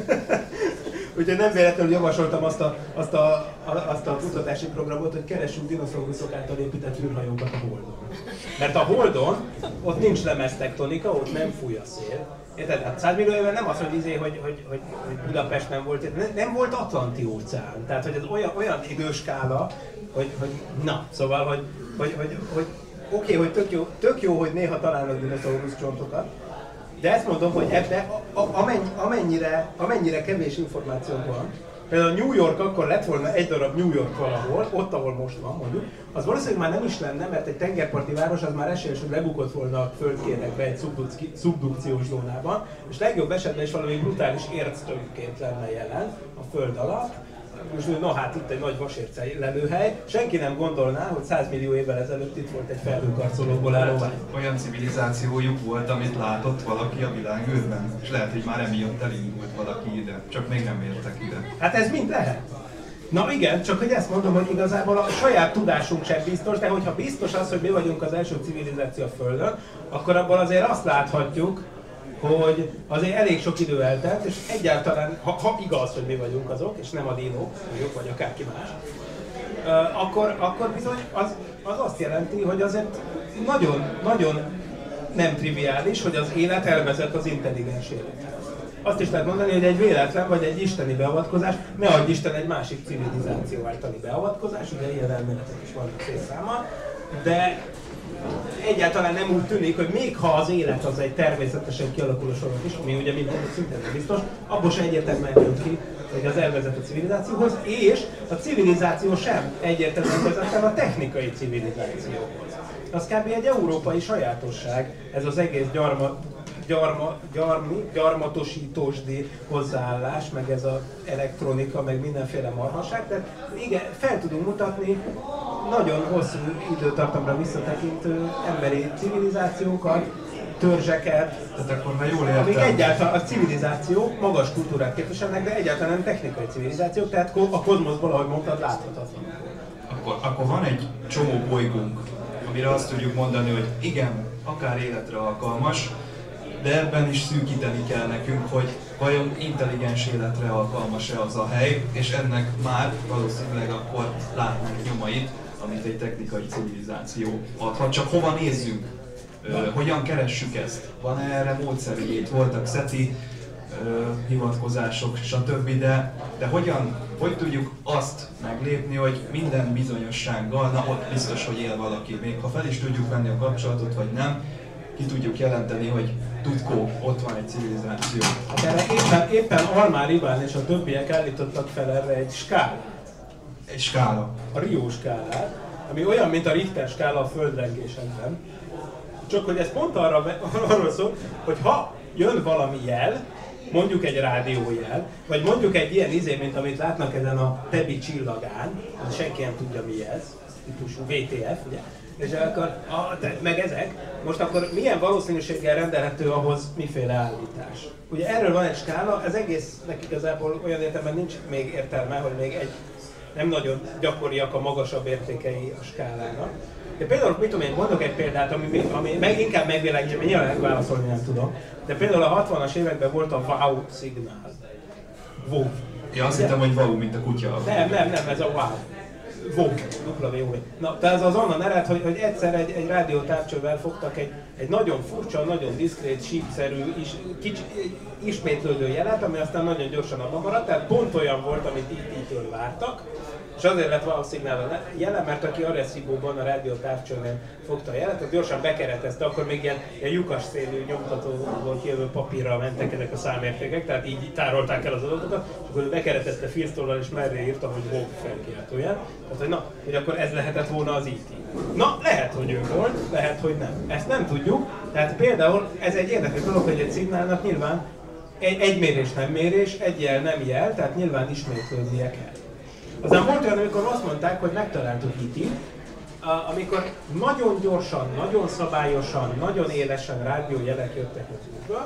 Úgyhogy nem véletlenül javasoltam azt a, azt, a, azt a kutatási programot, hogy keressünk dinoszauruszok által épített űrhajókat a Holdon. Mert a Holdon ott nincs lemeztektonika, ott nem fúj a szél. Érted? Hát száz millió éve nem az, hogy, izé, hogy, hogy, hogy, hogy Budapest nem volt, nem, nem volt Atlanti óceán. Tehát, hogy ez olyan, olyan időskála, hogy, hogy na, szóval, hogy, hogy, hogy, hogy oké, okay, hogy tök jó, tök jó, hogy néha találnak dinoszaurusz csontokat, de ezt mondom, hogy ebbe a, a, amennyi, amennyire, amennyire kevés információnk van, például New York akkor lett volna egy darab New York valahol, ott, ahol most van mondjuk, az valószínűleg már nem is lenne, mert egy tengerparti város az már esélyes, hogy lebukott volna a földkérekbe egy szubdukciós zónában, és legjobb esetben is valami brutális érctömbként lenne jelen a föld alatt. Most na hát itt egy nagy vasérce lelőhely, senki nem gondolná, hogy száz millió évvel ezelőtt itt volt egy felhőkarcolóból álló vágy. Olyan civilizációjuk volt, amit látott valaki a világűrben, és lehet, hogy már emiatt elindult valaki ide, csak még nem értek ide. Hát ez mind lehet. Na igen, csak hogy ezt mondom, hogy igazából a saját tudásunk sem biztos, de hogyha biztos az, hogy mi vagyunk az első civilizáció a Földön, akkor abból azért azt láthatjuk, hogy azért elég sok idő eltelt, és egyáltalán, ha, ha igaz, hogy mi vagyunk azok, és nem a dinók, vagyok, vagy akárki más, uh, akkor, akkor bizony az, az azt jelenti, hogy azért nagyon, nagyon nem triviális, hogy az élet elvezet az intelligens élethez. Azt is lehet mondani, hogy egy véletlen vagy egy isteni beavatkozás, ne adj Isten egy másik civilizáció általi beavatkozás, ugye ilyen elméletek is vannak szép számmal, de egyáltalán nem úgy tűnik, hogy még ha az élet az egy természetesen kialakuló sorok is, ami ugye minden szinten biztos, abból sem egyértelműen jön ki, hogy az elvezet a civilizációhoz, és a civilizáció sem egyértelműen vezet a technikai civilizációhoz. Az kb. Egy európai sajátosság, ez az egész gyarma, gyarma, gyarmi, gyarmatosítósdi hozzáállás, meg ez az elektronika, meg mindenféle marhaság. Tehát igen, fel tudunk mutatni nagyon hosszú időtartamra visszatekintő emberi civilizációkat, törzseket, tehát akkor, ha jól értem, amik egyáltalán a civilizáció magas kultúrát képviselnek, de egyáltalán nem technikai civilizációk, tehát a kozmoszból, ahogy mondtad, láthatatlan. Akkor, akkor van egy csomó bolygónk, amire azt tudjuk mondani, hogy igen, akár életre alkalmas, de ebben is szűkíteni kell nekünk, hogy vajon intelligens életre alkalmas-e az a hely, és ennek már valószínűleg akkor látnánk nyomait, amit egy technikai civilizáció adhat. Csak hova nézzünk? Ö, hogyan keressük ezt? Van-e erre módszerű? Itt voltak SETI ö, hivatkozások, stb. De, de hogyan, hogy tudjuk azt meglépni, hogy minden bizonyossággal, na ott biztos, hogy él valaki. Még ha fel is tudjuk venni a kapcsolatot, vagy nem, ki tudjuk jelenteni, hogy tudkó, ott van egy civilizáció. Hát erre éppen, éppen Almár Iván és a többiek állítottak fel erre egy skálát. Egy skála. A Rio skálát, ami olyan, mint a Richter skála a földrengésekben. Csak hogy ez pont arra, arról szól, hogy ha jön valami jel, mondjuk egy rádiójel, vagy mondjuk egy ilyen izé, mint amit látnak ezen a Tebi csillagán, senki nem tudja mi ez, típusú vé té ef, ugye? És akkor, a, te, meg ezek, most akkor milyen valószínűséggel rendelhető ahhoz miféle állítás? Ugye erről van egy skála, ez egésznek igazából olyan értelemben nincs még értelme, hogy még egy nem nagyon gyakoriak a magasabb értékei a skálának. De például, mit tudom én, mondok egy példát, ami, ami meg, inkább megvilágítja, mert nyilván válaszolni nem tudom. De például a hatvanas években volt a wow szignál. Wow. Ja, azt hittem, hogy wow, mint a kutya. Nem, nem, nem, ez a wow. Wow, dupla vé o. Na, tehát az onnan ered, hogy, hogy egyszer egy, egy rádiótávcsővel fogtak egy, egy nagyon furcsa, nagyon diszkrét, sípszerű, is, kicsi, ismétlődő jelet, ami aztán nagyon gyorsan abban maradt, tehát pont olyan volt, amit így így vártak. És azért lett wow szignál jelen, mert aki Arecibo-ban a rádiótávcsőnél fogta a jelet, az gyorsan bekeretezte, akkor még ilyen, ilyen lyukas szélű nyomtatóból kijövő papírral mentek ezek a számértékek, tehát így tárolták el az adatokat, és akkor bekeretezte filztollal és merre írta, hogy wow felkiáltójel. Tehát, hogy na, hogy akkor ez lehetett volna az í té. Na, lehet, hogy ő volt, lehet, hogy nem. Ezt nem tudjuk, tehát például ez egy érdekes dolog, hogy egy szignálnak nyilván egy, egy mérés nem mérés, egy jel nem jel, tehát nyilván ismétlődnie kell. Aztán volt olyan, amikor azt mondták, hogy megtaláltuk í té-t, amikor nagyon gyorsan, nagyon szabályosan, nagyon élesen rádiójelek jöttek az űrből,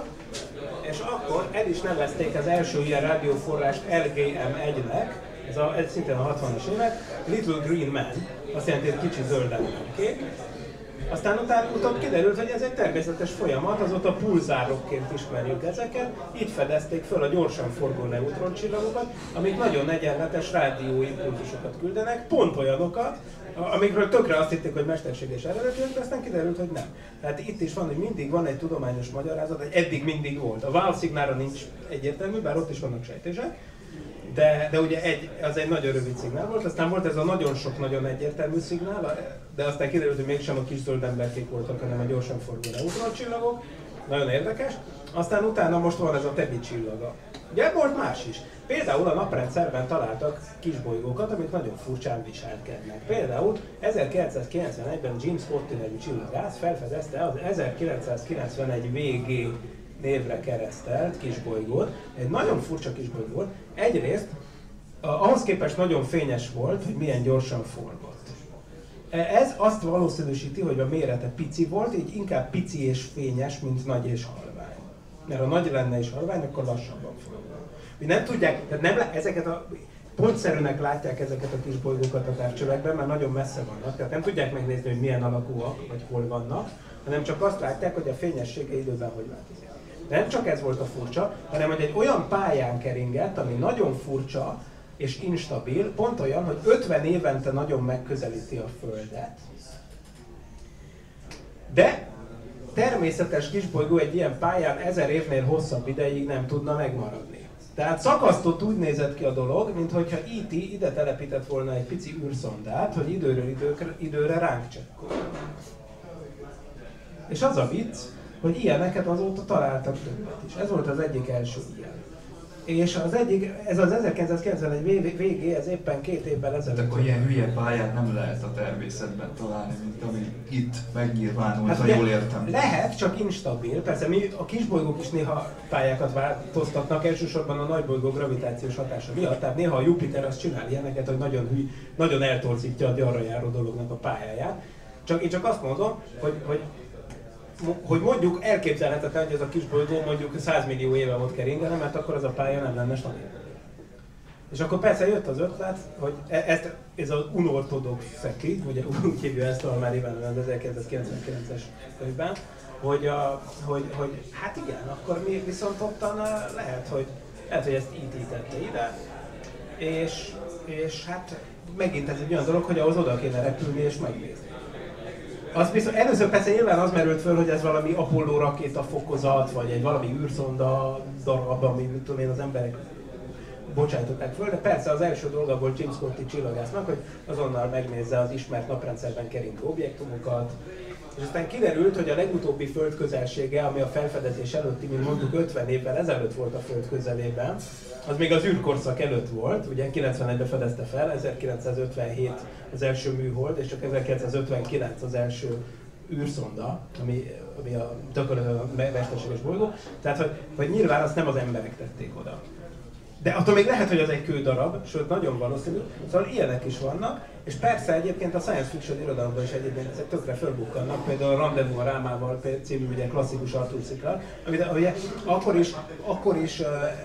és akkor el is nevezték az első ilyen rádióforrást el gé em egynek, ez, a, ez szintén a hatvanas évek, Little Green Man, azt jelenti, hogy kicsi zöld kék, Aztán utána utána kiderült, hogy ez egy természetes folyamat, azóta pulzárokként ismerjük ezeket, így fedezték föl a gyorsan forgó neutroncsillagokat, amik nagyon egyenletes rádióimpulzusokat küldenek, pont olyanokat, amikről tökre azt hitték, hogy mesterséges eredetűek, de aztán kiderült, hogy nem. Tehát itt is van, hogy mindig van egy tudományos magyarázat, hogy eddig mindig volt. A Wow-szignálra nincs egyértelmű, bár ott is vannak sejtések, de, de ugye egy, az egy nagyon rövid szignál volt, aztán volt ez a nagyon sok nagyon egyértelmű szignál, de aztán kiderült, hogy mégsem a kis zöld emberkék voltak, hanem a gyorsan forgó neutroncsillagok. Nagyon érdekes. Aztán utána most van ez a Tebi csillaga. Ugye volt más is. Például a naprendszerben találtak kisbolygókat, amik nagyon furcsán viselkednek. Például ezerkilencszázkilencvenegyben James Scotty nevű csillagász felfedezte az ezerkilencszázkilencvenegy vé gé névre keresztelt kisbolygót. Egy nagyon furcsa kisbolygó volt. Egyrészt ahhoz képest nagyon fényes volt, hogy milyen gyorsan forgott. Ez azt valószínűsíti, hogy a mérete pici volt, így inkább pici és fényes, mint nagy és halvány. Mert ha nagy lenne és halvány, akkor lassabban forog. Mi nem tudják, tehát nem, ezeket a pontszerűnek látják ezeket a kis bolygókat a távcsövekben, mert nagyon messze vannak, tehát nem tudják megnézni, hogy milyen alakúak, vagy hol vannak, hanem csak azt látják, hogy a fényessége időben hogy változik. De nem csak ez volt a furcsa, hanem hogy egy olyan pályán keringett, ami nagyon furcsa és instabil, pont olyan, hogy ötven évente nagyon megközelíti a Földet. De természetes kisbolygó egy ilyen pályán ezer évnél hosszabb ideig nem tudna megmaradni. Tehát szakasztott úgy nézett ki a dolog, mintha é té ide telepített volna egy pici űrszondát, hogy időről időkre, időre ránk csekkol. És az a vicc, hogy ilyeneket azóta találtak többet is. Ez volt az egyik első ilyen. És az egyik, ez az ezerkilencszázkilencvenegy vé gé, ez éppen két évvel ezelőtt. Akkor ilyen hülye pályát nem lehet a természetben találni, mint ami itt megnyilvánult, hát, ha jól értem. Lehet, csak instabil. Persze mi a kisbolygók is néha pályákat változtatnak, elsősorban a nagybolygó gravitációs hatása miatt. Tehát néha a Jupiter azt csinál ilyeneket, hogy nagyon, hű, nagyon eltorzítja a gyarra járó dolognak a pályáját. Csak, én csak azt mondom, hogy, hogy hogy mondjuk elképzelhetetlen, hogy ez a kisbolygó mondjuk száz millió éve volt keringene, mert akkor az a pálya nem lenne stabil. És akkor persze jött az ötlet, hogy ezt, ez az unorthodox szeki, ugye úgy hívja ezt a már éven az ezerkilencszázkilencvenkilences könyvben, hogy, a, hogy, hogy hát igen, akkor mi viszont ottan lehet, hogy, lehet, hogy ezt é té tette ide, és, és hát megint ez egy olyan dolog, hogy ahhoz oda kéne repülni és megnézni. Az biztos, először persze nyilván az merült föl, hogy ez valami Apollo rakéta fokozat, vagy egy valami űrszonda darab, ami mit tudom én, az emberek bocsájtották föl, de persze az első dolga volt James Scotty csillagásznak, hogy azonnal megnézze az ismert naprendszerben keringő objektumokat, és aztán kiderült, hogy a legutóbbi Föld közelsége, ami a felfedezés előtti, mint mondjuk ötven évvel ezelőtt volt a Föld közelében, az még az űrkorszak előtt volt, ugye kilencvenegyben fedezte fel, ezerkilencszázötvenhét az első műhold, és csak ezerkilencszázötvenkilenc az első űrszonda, ami, ami a a mesterséges bolygó, tehát hogy, hogy nyilván azt nem az emberek tették oda. De attól még lehet, hogy az egy kődarab, sőt nagyon valószínű, szóval ilyenek is vannak, és persze egyébként a science fiction irodalomban is egyébként ezek tökre fölbukkannak, például a Rendezvous a Rámával című ugye klasszikus Arthur Cikkal, amit ugye akkor is, akkor is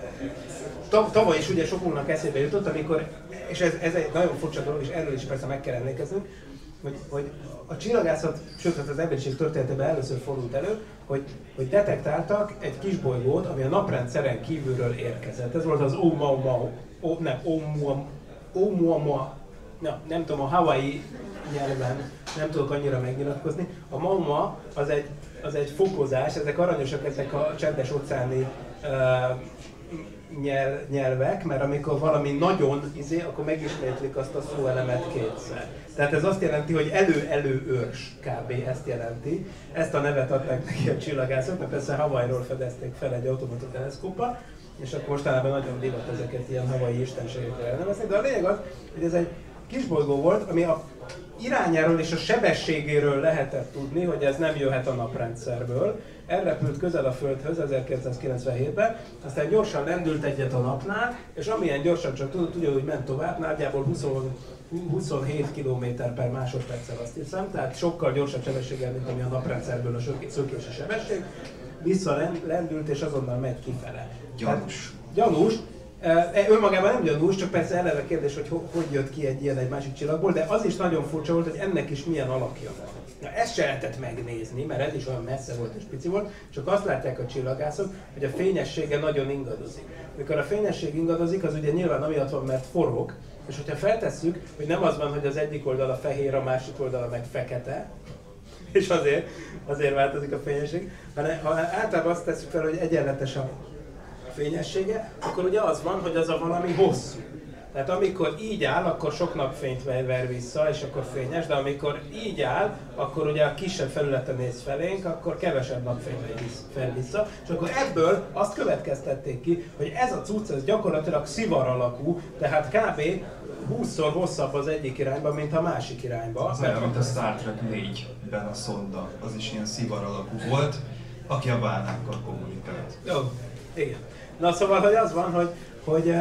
uh, tavaly is ugye sokunknak eszébe jutott, amikor, és ez, ez egy nagyon furcsa dolog, és erről is persze meg kell emlékeznünk, hogy, hogy a csillagászat, sőt az emberiség történetében először fordult elő, hogy, hogy detektáltak egy kisbolygót, ami a naprendszeren kívülről érkezett. Ez volt az Oumuamua, o, nem, Oumuamua, Oumuamua, na, nem tudom, a Hawaii nyelven nem tudok annyira megnyilatkozni. A Maumua az egy, az egy fokozás, ezek aranyosak, ezek a csendes óceáni uh, nyelv, nyelvek, mert amikor valami nagyon izé, akkor megismétlik azt a szóelemet kétszer. Tehát ez azt jelenti, hogy elő-elő-őrs, kb. Ezt jelenti. Ezt a nevet adták neki a csillagászok, mert persze Hawaii-ról fedezték fel egy automata teleszkóppal, és akkor mostanában nagyon divat ezeket ilyen havai istenségekre elnevezni, de a lényeg az, hogy ez egy kisbolygó volt, ami a irányáról és a sebességéről lehetett tudni, hogy ez nem jöhet a naprendszerből. Elrepült közel a Földhöz ezerkilencszázkilencvenhétben, aztán gyorsan lendült egyet a napnál, és amilyen gyorsan csak tudott, ugyanúgy ment tovább, nagyjából huszonhét kilométer per másodperccel, azt hiszem, tehát sokkal gyorsabb sebességgel, mint ami a naprendszerből a szökési sebesség. Visszalendült és azonnal megy kifele. Gyanús. Gyanús, E, önmagában nem gyanús, csak persze eleve kérdés, hogy ho- hogy jött ki egy ilyen egy másik csillagból, de az is nagyon furcsa volt, hogy ennek is milyen alakja van. Na, ezt se lehetett megnézni, mert ez is olyan messze volt és pici volt, csak azt látják a csillagászok, hogy a fényessége nagyon ingadozik. Mikor a fényesség ingadozik, az ugye nyilván amiatt van, mert forog, és hogyha feltesszük, hogy nem az van, hogy az egyik oldala fehér, a másik oldala meg fekete, és azért, azért változik a fényesség, hanem ha általában azt tesszük fel, hogy egyenletes a fényessége, akkor ugye az van, hogy az a valami hosszú. Tehát amikor így áll, akkor sok napfényt ver vissza, és akkor fényes, de amikor így áll, akkor ugye a kisebb felületen néz felénk, akkor kevesebb napfényt ver vissza, és akkor ebből azt következtették ki, hogy ez a cucc, ez gyakorlatilag szivar alakú, tehát kb. húszszor hosszabb az egyik irányba, mint a másik irányba. Az olyan, mint a Star Trek négyben a szonda, az is ilyen szivar alakú volt, aki a bálnákkal kommunikált. Jó, igen. Na szóval, hogy az van, hogy, hogy,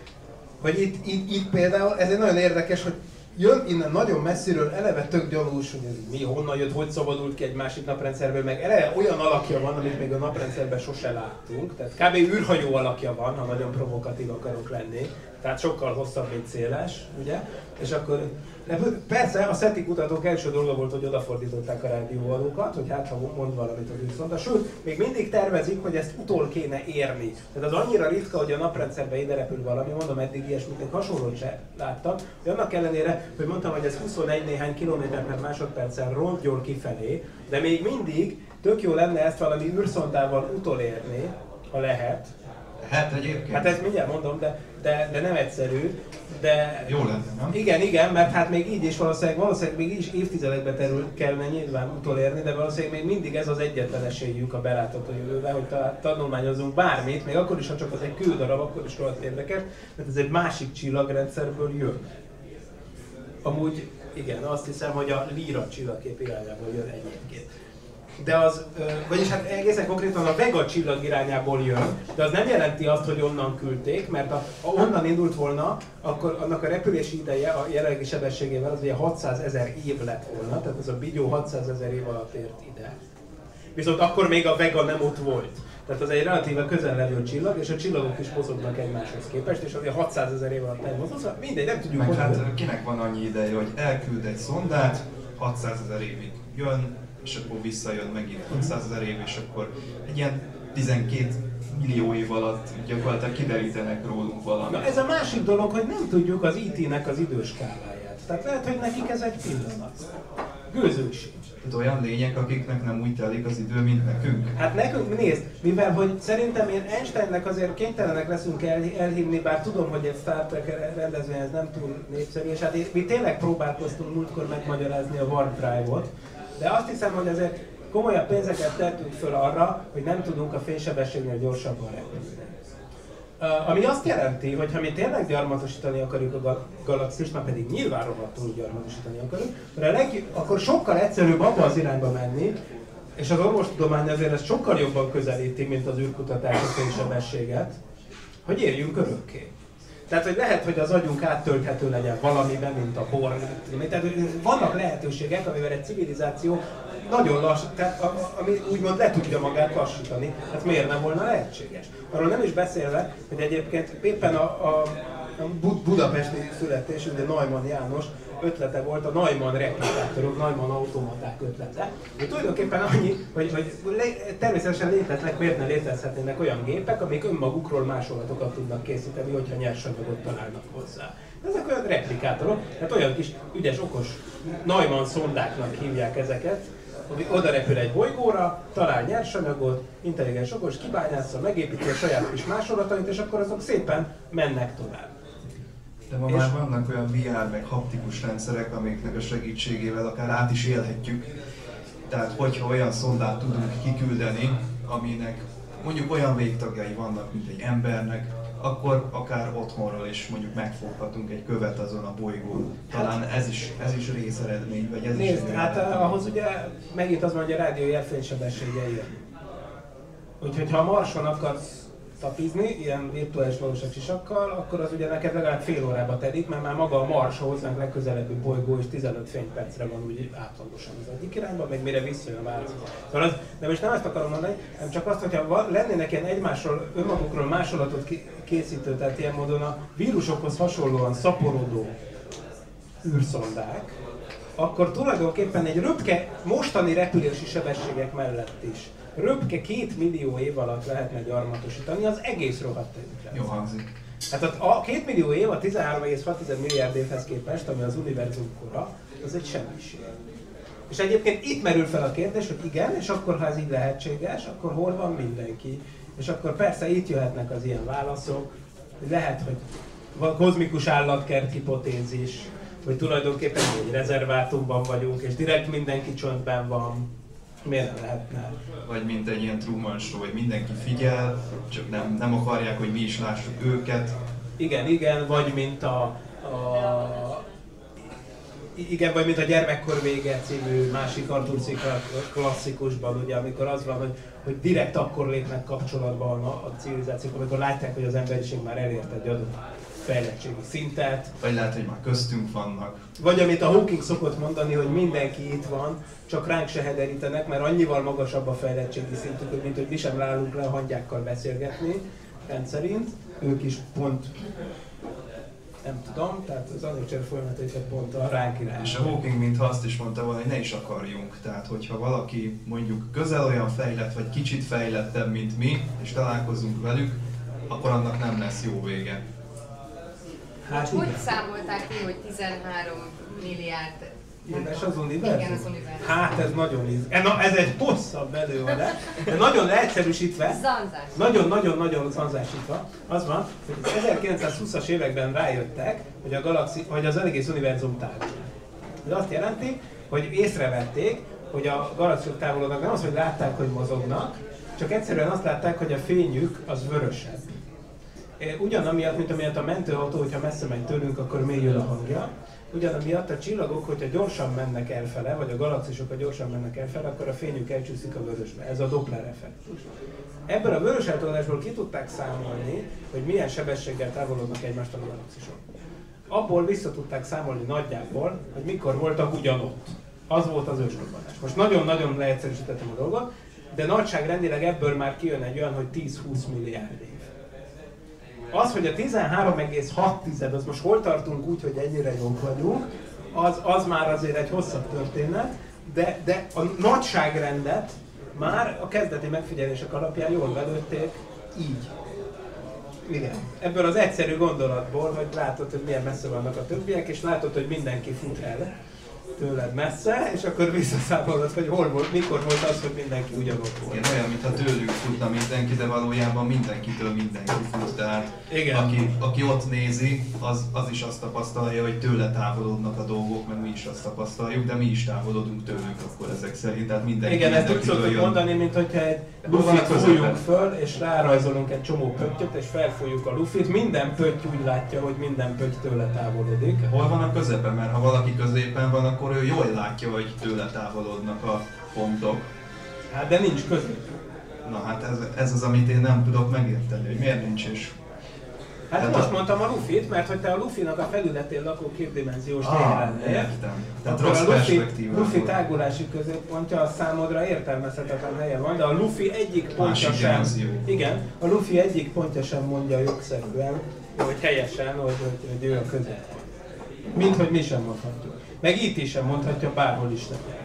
hogy itt, itt, itt például, ez egy nagyon érdekes, hogy jön innen nagyon messziről, eleve tök gyanús, hogy ez mi, honnan jött, hogy szabadult ki egy másik naprendszerből, meg eleve olyan alakja van, amit még a naprendszerben sose láttunk, tehát kb. Űrhajó alakja van, ha nagyon provokatív akarok lenni, tehát sokkal hosszabb, mint széles, ugye? És akkor persze a SETI kutatók első dolga volt, hogy odafordították a rádióvalókat, hogy hát ha mond valamit az űrszonda, sőt, még mindig tervezik, hogy ezt utol kéne érni. Tehát az annyira ritka, hogy a naprendszerbe ide repül valami, mondom, eddig ilyesmit, egy hasonlót se láttam, hogy annak ellenére, hogy mondtam, hogy ez huszonegy néhány kilométer per másodpercen rongyol kifelé, de még mindig tök jó lenne ezt valami űrszondával utolérni, ha lehet. Hát egyébként. Hát ezt mindjárt mondom, de, de, de nem egyszerű, de... Jó lenne, nem? Igen, igen, mert hát még így is valószínűleg, valószínűleg még így is évtizedekbe terül, kellene nyilván utolérni, de valószínűleg még mindig ez az egyetlen esélyünk a belátható jövőbe, hogy talán tanulmányozunk bármit, még akkor is, ha csak az egy kődarab, akkor is rohadt érdekes, mert ez egy másik csillagrendszerből jön. Amúgy, igen, azt hiszem, hogy a Lyra csillagkép irányából jön egyébként. De az, vagyis hát egészen konkrétan a Vega csillag irányából jön, de az nem jelenti azt, hogy onnan küldték, mert ha onnan indult volna, akkor annak a repülési ideje a jelenlegi sebességével az ugye hatszázezer év lett volna, tehát ez a bigyó hatszázezer év alatt ért ide. Viszont akkor még a Vega nem ott volt. Tehát az egy relatíve közel levő csillag, és a csillagok is mozognak egymáshoz képest, és azért hatszázezer év alatt nem mozog, szóval mindegy, nem tudjuk. Meg hát kinek van annyi ideje, hogy elküld egy szondát, hatszázezer évig jön, és akkor visszajön megint hatszázezer év, és akkor egy ilyen tizenkét millió év alatt gyakorlatilag kiderítenek rólunk valamit. Na ez a másik dolog, hogy nem tudjuk az í té-nek az időskáláját. Tehát lehet, hogy nekik ez egy pillanat. Gőzünk sincs. Tehát olyan lények, akiknek nem úgy telik az idő, mint nekünk? Hát nekünk, nézd, mivel hogy szerintem én Einsteinnek azért kénytelenek leszünk el, elhívni, bár tudom, hogy egy Star Trek rendezvény ez nem túl népszerű, és hát mi tényleg próbálkoztunk múltkor megmagyarázni a Warp Drive-ot, de azt hiszem, hogy azért komolyabb pénzeket tettünk föl arra, hogy nem tudunk a fénysebességnél gyorsabban repülni. Uh, ami azt jelenti, hogy ha mi tényleg gyarmatosítani akarjuk a gal- galaxist, már pedig nyilván rohadtul gyarmatosítani akarjuk, a leg- akkor sokkal egyszerűbb abba az irányba menni, és az orvostudomány azért ezt sokkal jobban közelíti, mint az űrkutatás a fénysebességet, hogy érjünk örökké. Tehát, hogy lehet, hogy az agyunk áttölthető legyen valamiben, mint a Borg. Tehát vannak lehetőségek, amivel egy civilizáció nagyon lassú, tehát ami úgymond le tudja magát lassítani, hát miért nem volna lehetséges? Arról nem is beszélve, hogy egyébként éppen a, a, a budapesti születésű, ugye Neumann János ötlete volt a Neumann replikátorok, Neumann automaták ötlete. De tulajdonképpen annyi, hogy, hogy lé, természetesen léteznek, miért ne létezhetnének olyan gépek, amik önmagukról másolatokat tudnak készíteni, hogyha nyersanyagot találnak hozzá. Ezek olyan replikátorok, tehát olyan kis ügyes, okos Neumann szondáknak hívják ezeket, hogy oda repül egy bolygóra, talál nyersanyagot, intelligens okos, kibányásza, megépíti a saját kis másolatait, és akkor azok szépen mennek tovább. De ma már vannak olyan vé er meg haptikus rendszerek, amiknek a segítségével akár át is élhetjük. Tehát hogyha olyan szondát tudunk kiküldeni, aminek mondjuk olyan végtagjai vannak, mint egy embernek, akkor akár otthonról is mondjuk megfoghatunk egy követ azon a bolygón. Talán ez is, ez is részeredmény, vagy ez Nézd, is... hát ahhoz ugye megint az van, hogy a rádió jelfénysebessége jön. Úgyhogy ha a Marson akarsz tapizni, ilyen virtuális valóság sisakkal, akkor az ugye neked legalább fél órába telik, mert már maga a Mars a hozzánk legközelebbi bolygó is tizenöt fénypercre van úgy átlagosan az egyik irányba, meg mire visszajön a Mars. Szóval az, de most nem ezt akarom mondani, hanem csak azt, hogyha lennének ilyen egymásról, önmagukról másolatot készítő, tehát ilyen módon a vírusokhoz hasonlóan szaporodó űrszondák, akkor tulajdonképpen egy röpke mostani repülési sebességek mellett is röpke két millió év alatt lehetne gyarmatosítani az egész rohadt együtt. Jó hangzik. Hát a két millió év a tizenhárom egész hat milliárd évhez képest, ami az univerzum kora, az egy semmiség. És egyébként itt merül fel a kérdés, hogy igen, és akkor ha ez így lehetséges, akkor hol van mindenki? És akkor persze itt jöhetnek az ilyen válaszok, hogy lehet, hogy van kozmikus állatkert hipotézis, hogy tulajdonképpen egy rezervátumban vagyunk, és direkt mindenki csöndben van. Miért nem lehetne? Vagy mint egy ilyen Truman Show, hogy mindenki figyel, csak nem, nem akarják, hogy mi is lássuk őket. Igen, igen, vagy mint a, a igen, vagy mint a Gyermekkor vége című másik Arthur C. klasszikusban, ugye, amikor az van, hogy, hogy direkt akkor lépnek kapcsolatba a, a civilizációk, amikor látják, hogy az emberiség már elért egy adott fejlettségi szintet. Vagy lehet, hogy már köztünk vannak. Vagy amit a Hawking szokott mondani, hogy mindenki itt van, csak ránk se hederítenek, mert annyival magasabb a fejlettségi szintük, mint hogy mi sem állunk le a hangyákkal beszélgetni, rendszerint. Ők is pont, nem tudom, tehát az anyagcsere folyamataikat pont a ránk irányba. És a Hawking mintha azt is mondta volna, hogy ne is akarjunk. Tehát, hogyha valaki mondjuk közel olyan fejlett, vagy kicsit fejlettebb, mint mi, és találkozunk velük, akkor annak nem lesz jó vége. Hát hogy igen. Számolták ki, hogy tizenhárom milliárd éves az univerzum? Igen, az univerzum. Hát ez nagyon izgalmas. Na, ez egy hosszabb előadás, de nagyon leegyszerűsítve, nagyon-nagyon-nagyon zanzásítva, az van, hogy az ezerkilencszázhúszas években rájöttek, hogy a galaxi, hogy az egész univerzum távol. Ez azt jelenti, hogy észrevették, hogy a galaxisok távolodnak, nem az, hogy látták, hogy mozognak, csak egyszerűen azt látták, hogy a fényük az vörösebb. Ugyanamiatt, mint amiatt a mentőautó, hogyha messze megy tőlünk, akkor mélyül a hangja. Ugyanamiatt a csillagok, hogyha gyorsan mennek elfele, vagy a galaxisok, ha gyorsan mennek elfele, akkor a fényük elcsúszik a vörösbe. Ez a Doppler effektus. Ebből a vörös eltolódásból ki tudták számolni, hogy milyen sebességgel távolodnak egymástól a galaxisok. Abból vissza tudták számolni nagyjából, hogy mikor voltak ugyanott. Az volt az ősrobbanás. Most nagyon-nagyon leegyszerűsítettem a dolgot, de nagyságrendileg ebből már kijön egy olyan, hogy tíz-húsz milliárd év. Az, hogy a tizenhárom egész hat, az most hol tartunk úgy, hogy ennyire jók vagyunk, az, az már azért egy hosszabb történet, de, de a nagyságrendet már a kezdeti megfigyelések alapján jól belőtték így. Igen. Ebből az egyszerű gondolatból, hogy látod, hogy milyen messze vannak a többiek, és látod, hogy mindenki fut el tőled messze, és akkor visszaszámolod, hogy hol volt, mikor volt az, hogy mindenki ugyanott volt. Igen, olyan, mintha tőlük futna mindenki, de valójában mindenkitől mindenki fut. Tehát aki, aki ott nézi, az, az is azt tapasztalja, hogy tőle távolodnak a dolgok, meg mi is azt tapasztaljuk, de mi is távolodunk tőlük akkor ezek szerint. Tehát mindenki. Igen, ezt úgy szoktuk mondani, mint hogyha egy lufit fújunk föl, és rárajzolunk egy csomó pöttyöt, és felfújjuk a lufit. Minden pötty úgy látja, hogy minden pötty tőle távolodik. Hol van a közepen? Mert ha valaki középen van, akkor ő jól látja, hogy tőle távolodnak a pontok. Hát de nincs között. Na hát ez, ez az, amit én nem tudok megérteni, hogy miért nincs is. Hát tehát most a... mondtam a lufit, mert hogy te a lufinak a felületén lakó kétdimenziós ah, tér lennél. Értem. Tehát akkor rossz a lufi, perspektíva. lufi tágulási középpontja a számodra értelmezhetetlen helye van, de a lufi egyik pontja Másik sem. dimenzió. Igen, a lufi egyik pontja sem mondja jogszerűen, hogy helyesen, hogy, hogy, hogy ő a közép. Mint hogy mi sem mondhatjuk. Meg itt is sem mondhatja, bárhol is legyen.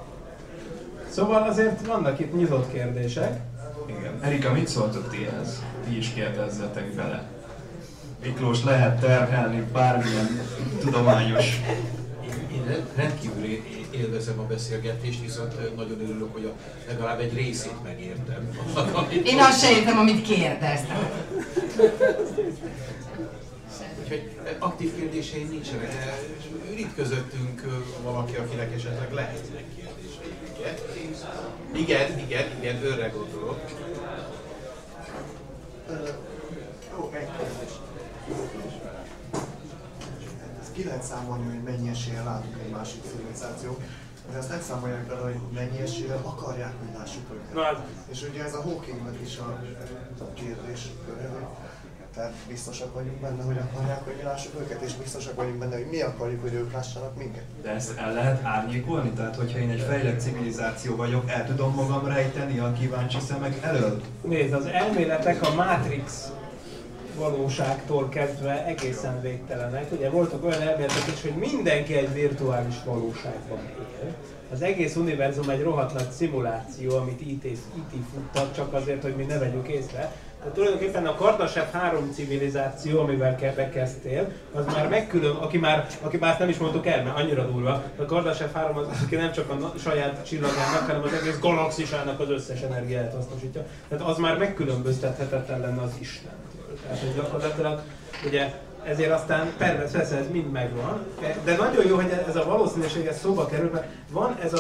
Szóval azért vannak itt nyitott kérdések. Igen. Erika, mit szóltok ti ehhez? Ti is kérdezzetek bele. Miklós, lehet terhelni bármilyen tudományos... Én, én rendkívül élvezem a beszélgetést, viszont nagyon örülök, hogy a, legalább egy részét megértem. Én azt sem értem, amit kérdeztem. Úgyhogy aktív kérdéseim nincsenek, de itt közöttünk valaki, akinek esetleg lehetnek kérdései. Igen, igen, igen, őrre gondolok. Jó, egy kérdés. Ezt ki lehet számolni, hogy mennyi eséllyel látunk egy másik civilizációt. de azt nem számolják bele, hogy mennyi eséllyel akarják, hogy lássuk őket. Na, és ugye ez a Hawkingnek is a kérdés, tehát biztosak vagyunk benne, hogy akarják, hogy mi lássuk őket, és biztosak vagyunk benne, hogy mi akarjuk, hogy ők lássanak minket. De ezt el lehet árnyékolni? Tehát, hogyha én egy fejlett civilizáció vagyok, el tudom magam rejteni a kíváncsi szemek elől? Nézd, az elméletek a Matrix valóságtól kezdve egészen végtelenek. Ugye voltak olyan elméletek is, hogy mindenki egy virtuális valóságban él. Az egész univerzum egy rohadt nagy szimuláció, amit í té futtat, csak azért, hogy mi ne vegyük észre. De tulajdonképpen a Kardashev három civilizáció, amivel bekezdtél, az már megkülön, aki már, aki már ezt nem is mondtuk el, mert annyira durva. A Kardashev három az, aki nem csak a saját csillagának, hanem az egész galaxisának az összes energiáját hasznosítja. Tehát az már megkülönböztethetetlen lenne az Istentől. Tehát hogy gyakorlatilag, ugye, ezért aztán persze ez mind megvan, de nagyon jó, hogy ez a valószínűség ez szóba kerül, mert van ez a,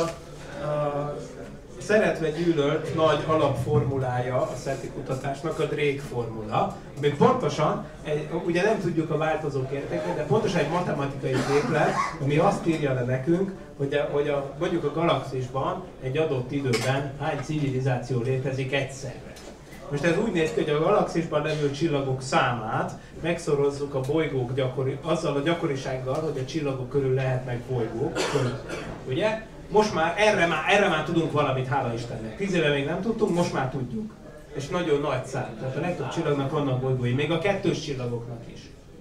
a szeretve gyűlölt nagy alapformulája a SETI kutatásnak, a Drake formula, ami pontosan, egy, ugye nem tudjuk a változók értékét, de pontosan egy matematikai képlet, ami azt írja le nekünk, hogy, a, hogy a, mondjuk a galaxisban egy adott időben hány civilizáció létezik egyszerre. Most ez úgy néz ki, hogy a galaxisban levő csillagok számát megszorozzuk a bolygók gyakori, azzal a gyakorisággal, hogy a csillagok körül lehetnek bolygók, ugye? Most már erre, már erre már tudunk valamit, hála Istennek. Tíz éve még nem tudtunk, most már tudjuk. És nagyon nagy szám. Tehát a legtöbb csillagnak vannak bolygói, még a kettős csillagoknak is.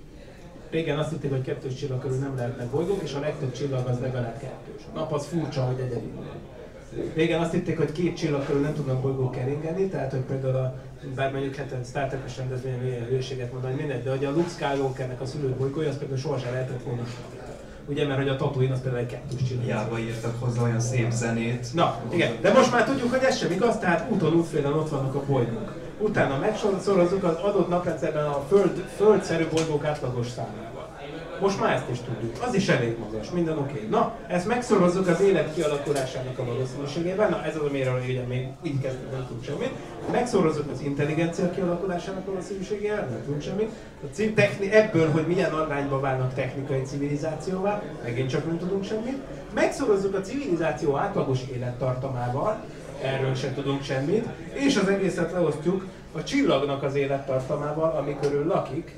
Régen azt hitték, hogy kettős csillag körül nem lehetnek bolygók, és a legtöbb csillag az legalább kettős. A nap az furcsa, hogy egyedi. Régen azt hitték, hogy két csillag körül nem tudnak bolygók keringeni, tehát hogy például a, bár mondjuk hát a Star Trek-es rendezvényen ilyen hülyeséget mondani, mindegy, de hogy a Luke Skywalkernek a szülő bolygója, az például sohasem lehetett volna. Ugye, mert hogy a Tatooine az például egy kettős csillag. Hiába írtak hozzá olyan szép zenét. Na, igen, de most már tudjuk, hogy ez sem igaz, tehát úton útfélen ott vannak a bolygók. Utána megszorozzuk az adott naprendszerben a föld, földszerű bolygók átlagos számával. Most már ezt is tudjuk, az is elég magas, minden oké. Okay. Na, ezt megszorozzuk az élet kialakulásának a valószínűségével, na ez az, amiről ugye még így kezdtük, nem tudunk semmit. Megszorozzuk az intelligencia kialakulásának a valószínűségével, nem tudunk semmit. A techni, ebből, hogy milyen arányban válnak technikai civilizációvá, megint csak nem tudunk semmit. Megszorozzuk a civilizáció átlagos élettartamával, erről sem tudunk semmit. És az egészet leosztjuk a csillagnak az élettartamával, ami körül lakik.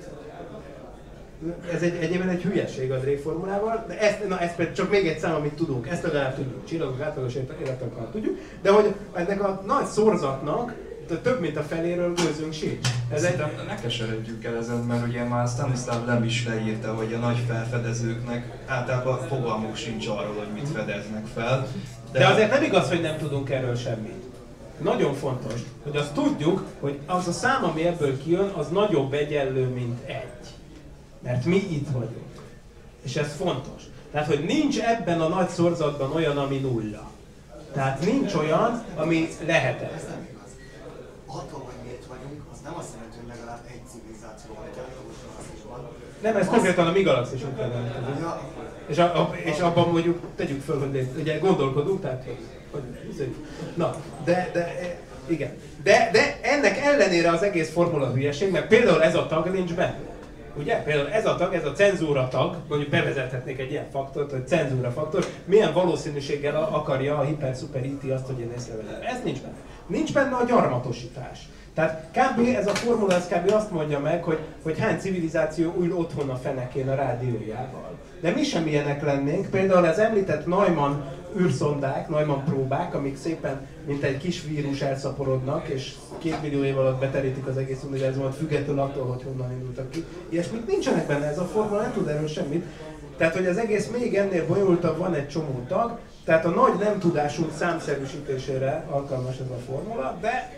Ez egy, egyébként egy hülyeség a Drake formulával, de ezt, na, ezt csak még egy szám, amit tudunk, ezt legalább tudjuk, csillagok átlagos élettartamát tudjuk, de hogy ennek a nagy szorzatnak több mint a feléről gőzünk sincs. Ez egy... Ne keseredjük el ezen, mert ugye már Stanislav Lem is leírta, hogy a nagy felfedezőknek általában fogalmuk sincs arról, hogy mit fedeznek fel. De, de azért nem igaz, hogy nem tudunk erről semmit. Nagyon fontos, hogy azt tudjuk, hogy az a szám, ami ebből kijön, az nagyobb egyenlő, mint egy. Mert mi itt vagyunk. És ez fontos. Tehát, hogy nincs ebben a nagy szorzatban olyan, ami nulla. Tehát nincs olyan, ami lehetetlen. Attól, hogy mi itt vagyunk, az nem azt jelenti, hogy legalább egy civilizáció van egy átlagos galaxisban. Nem, ez konkrétan a mi galaxisunk jelenti. Ja. És, a, a, és abban mondjuk tegyük föl, hogy ugye gondolkodunk, tehát hogy, hogy na, de, de igen. De, de ennek ellenére az egész formula hülyeség, mert például ez a tag nincs benne. Ugye? Például ez a tag, ez a cenzúra tag, mondjuk bevezethetnék egy ilyen faktort, hogy cenzúra faktor, milyen valószínűséggel akarja a hiper-szuper í té azt, hogy én észrevegyem. Ez nincs benne. Nincs benne a gyarmatosítás. Tehát kb. Ez a formula ez kb. Azt mondja meg, hogy, hogy hány civilizáció ül otthon a fenekén a rádiójával. De mi sem ilyenek lennénk, például az említett Neumann űrszondák, Neumann próbák, amik szépen, mint egy kis vírus elszaporodnak, és két millió év alatt beterítik az egész univerzumot, függetlenül attól, hogy honnan indultak ki. Ilyesmik nincsenek benne, ez a formula nem tud erről semmit. Tehát, hogy az egész még ennél bonyolultabb, van egy csomó tag, tehát a nagy nem tudásunk számszerűsítésére alkalmas ez a formula, de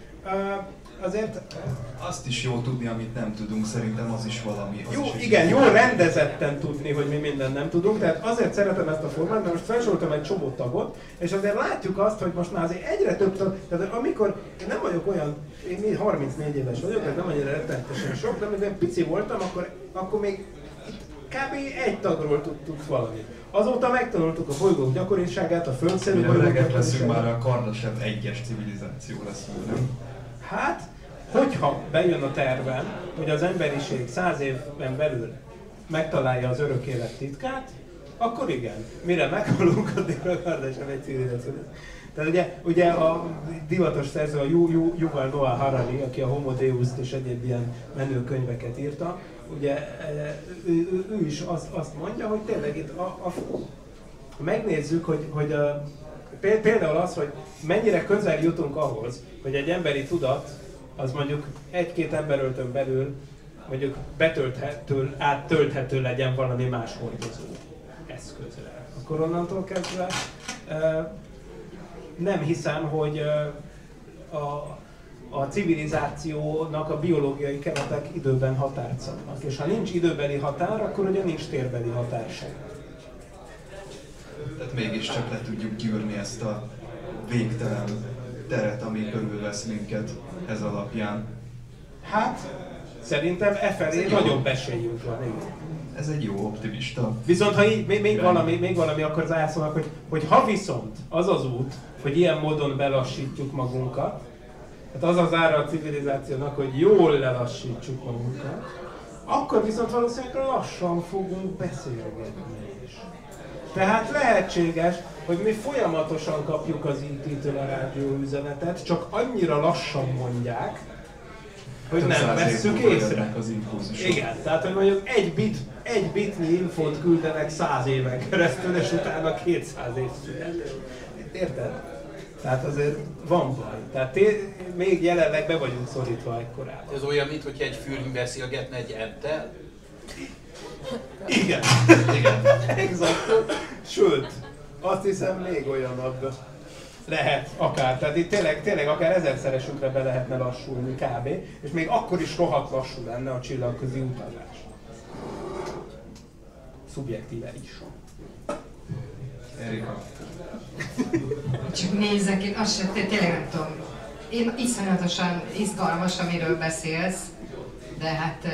uh, azért... Azt is jó tudni, amit nem tudunk, szerintem az is valami. Az jó, is igen, jó rendezetten tudni, hogy mi mindent nem tudunk, tehát azért szeretem ezt a formát, mert most felsoroltam egy csomó tagot, és azért látjuk azt, hogy most már azért egyre több tag, tehát amikor én nem vagyok olyan, én harmincnégy éves vagyok, tehát nem annyira rettenetesen sok, de amikor pici voltam, akkor, akkor még itt kb. Egy tagról tudtuk valamit. Azóta megtanultuk a bolygók gyakoriságát, a földszerű bolygók gyakoriságát. leszünk már a Kardashev egyes civilizáció lesz, nem? Hát, hogyha bejön a tervem, hogy az emberiség száz évben belül megtalálja az örök élet titkát, akkor igen. Mire meghalunk, addigra gyorsan egy civilizáció. Tehát ugye, ugye a divatos szerző, a Yuval Noah Harari, aki a Homo Deus-t és egyéb ilyen menő könyveket írta, ugye ő, ő, ő is azt, azt mondja, hogy tényleg itt a, a, megnézzük, hogy, hogy a, például az, hogy mennyire közel jutunk ahhoz, hogy egy emberi tudat, az mondjuk egy-két emberöltön belül mondjuk betölthető, áttölthető legyen valami más hordozó eszközre. Akkor onnantól kezdve nem hiszem, hogy a, a civilizációnak a biológiai keretek időben határt szabnak. És ha nincs időbeli határ, akkor ugye nincs térbeli határ sem. Tehát mégiscsak le tudjuk gyűrni ezt a végtelen teret, ami körülvesz minket ez alapján. Hát, szerintem e felé nagyobb esélyünk van. Igen. Ez egy jó optimista. Viszont ha így, még, még, valami, még valami, akkor zászolnak, hogy, hogy ha viszont az az út, hogy ilyen módon belassítjuk magunkat, hát az az ára a civilizációnak, hogy jól lelassítsuk magunkat, akkor viszont valószínűleg lassan fogunk beszélgetni is. Tehát lehetséges, hogy mi folyamatosan kapjuk az í té-től a rádióüzenetet, csak annyira lassan mondják, hogy nem vesszük észre. Az igen, tehát hogy mondjuk egy bit, egy bitnyi infót küldenek száz éven keresztül, és utána kétszáz év szület. Érted? Tehát azért van baj. Tehát té- még jelenleg be vagyunk szorítva ekkorában. Ez olyan, mintha egy fűrünk beszélgetne egy enttel? Igen. Igen. Exakt. Sőt, azt hiszem még olyanabb lehet akár. Tehát itt tényleg, tényleg akár ezerszeresünkre be lehetne lassulni kb. És még akkor is rohadt lassú lenne a csillagközi utazás. Szubjektíve is. Erika. Csak nézzek, én azt sem, tényleg nem tudom. Én iszonyatosan izgalmas, amiről beszélsz, de hát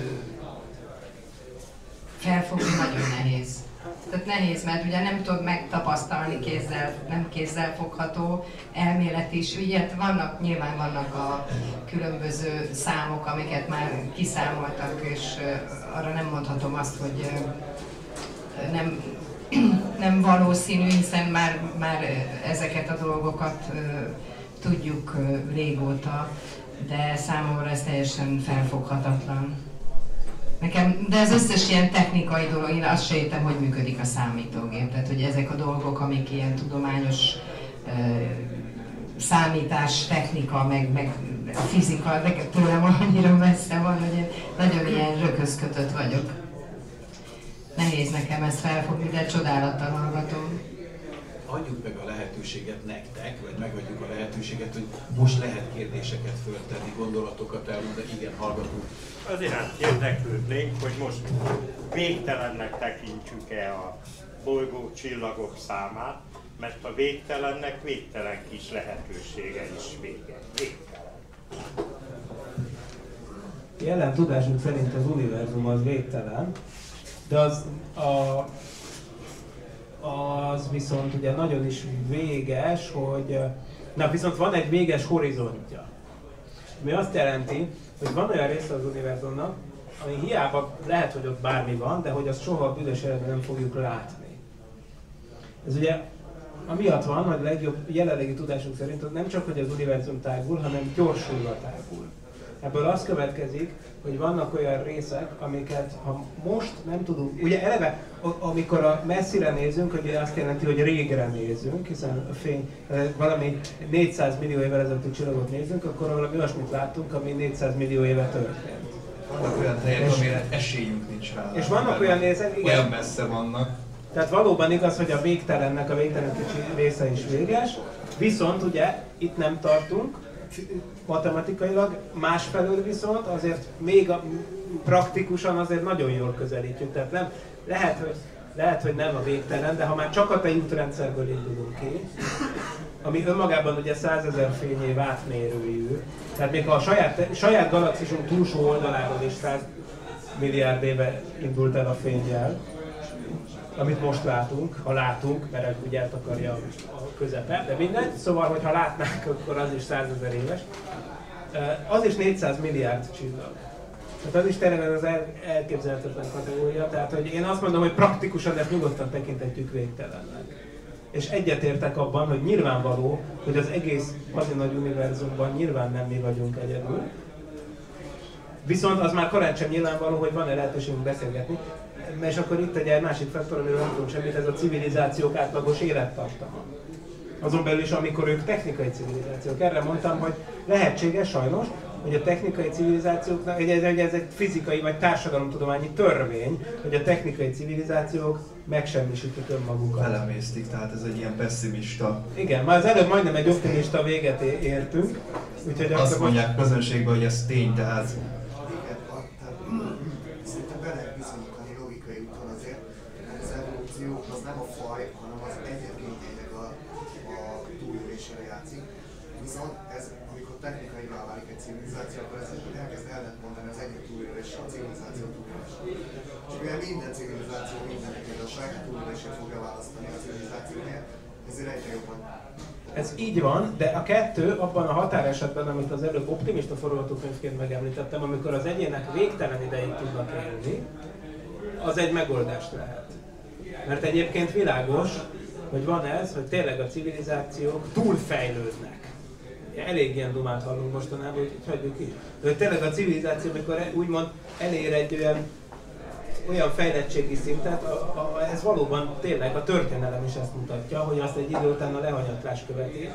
felfogni nagyon nehéz. Tehát nehéz, mert ugye nem tudod megtapasztalni kézzel, nem kézzel fogható elmélet is. Ugye vannak, nyilván vannak a különböző számok, amiket már kiszámoltak, és arra nem mondhatom azt, hogy nem, nem valószínű, hiszen már, már ezeket a dolgokat tudjuk régóta, de számomra ez teljesen felfoghatatlan. Nekem, de az összes ilyen technikai dolog, én azt se értem, hogy működik a számítógép. Tehát, hogy ezek a dolgok, amik ilyen tudományos uh, számítás, technika, meg, meg fizika, nekem tőlem annyira messze van, hogy én nagyon ilyen röközkötött vagyok. Nehéz nekem ezt felfogni, de csodálattal hallgatom. Adjuk meg a lehetőséget nektek, vagy megadjuk a lehetőséget, hogy most lehet kérdéseket föltenni, gondolatokat elmondani, igen, hallgatunk. Az iránt érdeklődnénk, hogy most végtelennek tekintsük-e a bolygók, csillagok számát, mert a végtelennek végtelen kis lehetősége is vége. Végtelen. Jelen tudásunk szerint az univerzum az végtelen, de az, a, az viszont ugye nagyon is véges, hogy na viszont van egy véges horizontja. Ami azt jelenti, hogy van olyan része az univerzumnak, ami hiába lehet, hogy ott bármi van, de hogy azt soha a büdös életben nem fogjuk látni. Ez ugye amiatt van, hogy legjobb jelenlegi tudásunk szerint nem csak, hogy az univerzum tágul, hanem gyorsulva tágul. Ebből az következik, hogy vannak olyan részek, amiket ha most nem tudunk, ugye eleve amikor a messzire nézünk, ugye azt jelenti, hogy régre nézünk, hiszen a fény, valami négyszáz millió évvel ezelőtti csillagot nézünk, akkor valami olyasmit láttunk, ami négyszáz millió éve történt. Vannak olyan helyek, amire esélyünk nincs rá. És vannak olyan nézek, igen. Olyan messze vannak. Tehát valóban igaz, hogy a végtelennek a végtelen kicsi része is véges, viszont ugye itt nem tartunk, matematikailag, másfelől viszont azért még a, praktikusan azért nagyon jól közelítjük. Tehát nem, lehet, hogy, lehet, hogy nem a végtelen, de ha már csak a tejútrendszerből indulunk ki, ami önmagában ugye százezer fényév átmérőjű, tehát még ha a saját, saját galaxisunk túlsó oldaláról is száz milliárd éve indult el a fénnyel, amit most látunk, ha látunk, mert ugye eltakarja a közepe, de mindegy, szóval, hogyha látnánk, akkor az is százezer éves. Az is négyszáz milliárd csillag. Tehát az is tényleg az el, elképzelhetetlen kategória, tehát hogy én azt mondom, hogy praktikusan ezt nyugodtan tekinthetjük végtelennek. És egyetértek abban, hogy nyilvánvaló, hogy az egész hazi nagy univerzumban nyilván nem mi vagyunk egyedül. Viszont az már korán sem nyilvánvaló, hogy van-e lehetőségünk beszélgetni. És akkor itt egy másik faktor, amiről nem tudom semmit, ez a civilizációk átlagos élettartama. Azon belül is, amikor ők technikai civilizációk. Erre mondtam, hogy lehetséges sajnos, hogy a technikai civilizációknak, ez, ez egy fizikai vagy társadalomtudományi törvény, hogy a technikai civilizációk megsemmisítik önmagukat. Felemésztik, tehát ez egy ilyen pessimista. Igen, már az előbb majdnem egy optimista véget értünk. Úgyhogy azt mondják most... közönségben, hogy ez tény, tehát... Igen, tehát szerintem be lehet bizonyítani logikai úton azért, hogy az evolúció az nem a faj, hanem az egyed gényeinek a, a túlélésére játszik. Viszont ez, amikor technikaivá válik egy civilizáció, akkor ez elkezd ellentmondani az egyik túlélésre, a civilizáció túlélésre. És mivel minden civilizáció mindennek a saját túlélését fogja választani a civilizációért, ezért egyre jobban. Ez így van, de a kettő abban a határesetben, amit az előbb optimista forgatókönyvként megemlítettem, amikor az egyének végtelen ideig tudnak élni, az egy megoldást lehet. Mert egyébként világos, hogy van ez, hogy tényleg a civilizációk túlfejlődnek. Elég ilyen dumát hallunk mostanában, hogy hagyjuk ki. De hogy tényleg a civilizáció, amikor úgymond elér egy olyan, olyan fejlettségi szintet, a, a, ez valóban tényleg a történelem is ezt mutatja, hogy azt egy idő után a lehanyatlás követi.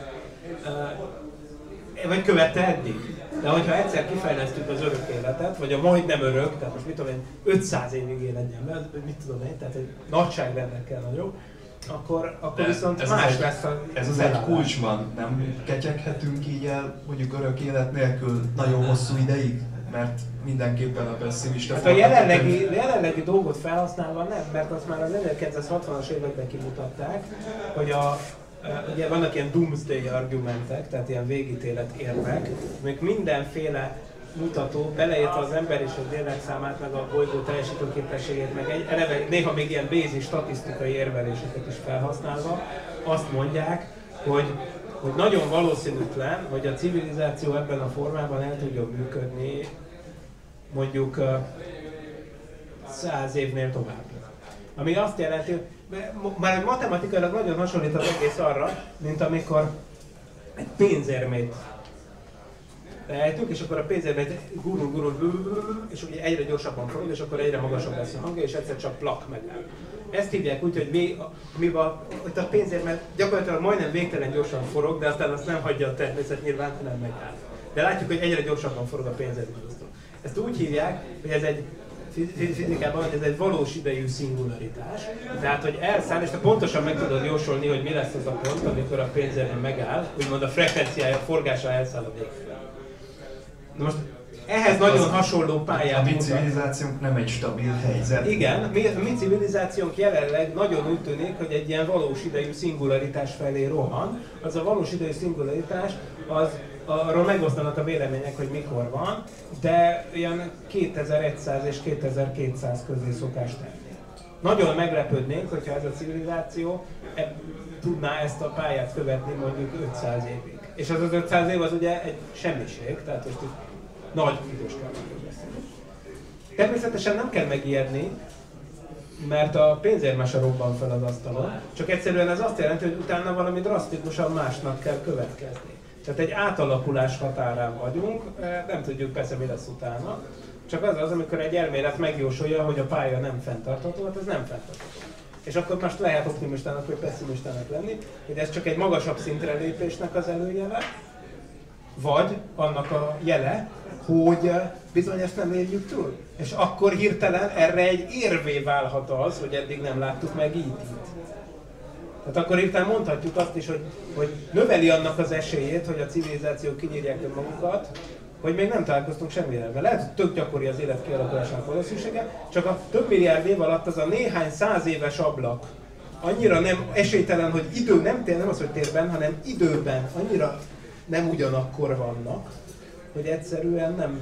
Vagy követte eddig. De hogyha egyszer kifejlesztjük az örök életet, vagy a majdnem örök, tehát most mit tudom én, ötszáz évig él egy ember, mit tudom én, tehát egy nagyságrendekkel nagyobb, akkor, akkor viszont ez más egy, lesz a ez az egy kulcs van, nem ketyeghetünk így el mondjuk örök élet nélkül nagyon hosszú ideig? Mert mindenképpen a pessimista hát a jelenlegi, jelenlegi dolgot felhasználva nem, mert azt már az ezerkilencszázhatvanas években kimutatták, hogy a, ugye vannak ilyen doomsday argumentek, tehát ilyen végítélet érvek, amik mindenféle mutató, beleértve az ember és a lélekszámát, meg a bolygó teljesítőképességét, meg egy, eleve néha még ilyen basic statisztikai érveléseket is felhasználva, azt mondják, hogy, hogy nagyon valószínűtlen, hogy a civilizáció ebben a formában el tudjon működni mondjuk száz évnél tovább. Ami azt jelenti, hogy már matematikailag nagyon hasonlít az egész arra, mint amikor egy pénzérmét lejtünk, és akkor a pénzérmét gurul, gurul, és ugye egyre gyorsabban forog, és akkor egyre magasabb lesz a hangja, és egyszer csak plak megáll. Ezt hívják úgy, hogy mi, mi a, a pénzérmét gyakorlatilag majdnem végtelen gyorsan forog, de aztán azt nem hagyja a természet nyilván, hanem megáll. De látjuk, hogy egyre gyorsabban forog a pénzérmét. Ezt úgy hívják, hogy ez egy fizikában, hogy ez egy valós idejű szingularitás. Tehát, hogy elszáll, és te pontosan meg tudod jósolni, hogy mi lesz az a pont, amikor a pénzérmét megáll, úgymond a frekvenciája, a forgása elszáll a végre. Na most ehhez nagyon az hasonló pályát a mi civilizációnk nem egy stabil helyzet. Igen, mi, a mi civilizációnk jelenleg nagyon úgy tűnik, hogy egy ilyen valós idejű szingularitás felé rohan. Az a valós idejű szingularitás, az, arról megosztanak a vélemények, hogy mikor van, de ilyen kétezer-száz és kétezer-kétszáz közé szokás tenni. Nagyon meglepődnénk, hogyha ez a civilizáció e, tudná ezt a pályát követni mondjuk ötszáz évig. És az az ötszáz év az ugye egy semmiség, tehát most itt nagy időskálmáról beszélünk. Természetesen nem kell megijedni, mert a pénzérmese robban fel az asztalon, csak egyszerűen ez azt jelenti, hogy utána valami drasztikusan másnak kell következni. Tehát egy átalakulás határán vagyunk, nem tudjuk persze mi lesz utána, csak az az, amikor egy elmélet megjósolja, hogy a pálya nem fenntartható, hát ez nem fenntartható. És akkor most lehet optimistának vagy pessimistának lenni, hogy ez csak egy magasabb szintre lépésnek az előjele, vagy annak a jele, hogy bizony ezt nem érjük túl. És akkor hirtelen erre egy érvé válhat az, hogy eddig nem láttuk meg í té-t. Tehát akkor hirtelen mondhatjuk azt is, hogy, hogy növeli annak az esélyét, hogy a civilizációk kinyírják önmagukat, hogy még nem találkoztunk semmire. Lehet, hogy tök gyakori az élet kialakulásának valószínűsége, csak a több milliárd év alatt az a néhány száz éves ablak annyira nem esélytelen, hogy idő, nem, tér, nem az, hogy térben, hanem időben annyira nem ugyanakkor vannak, hogy egyszerűen nem,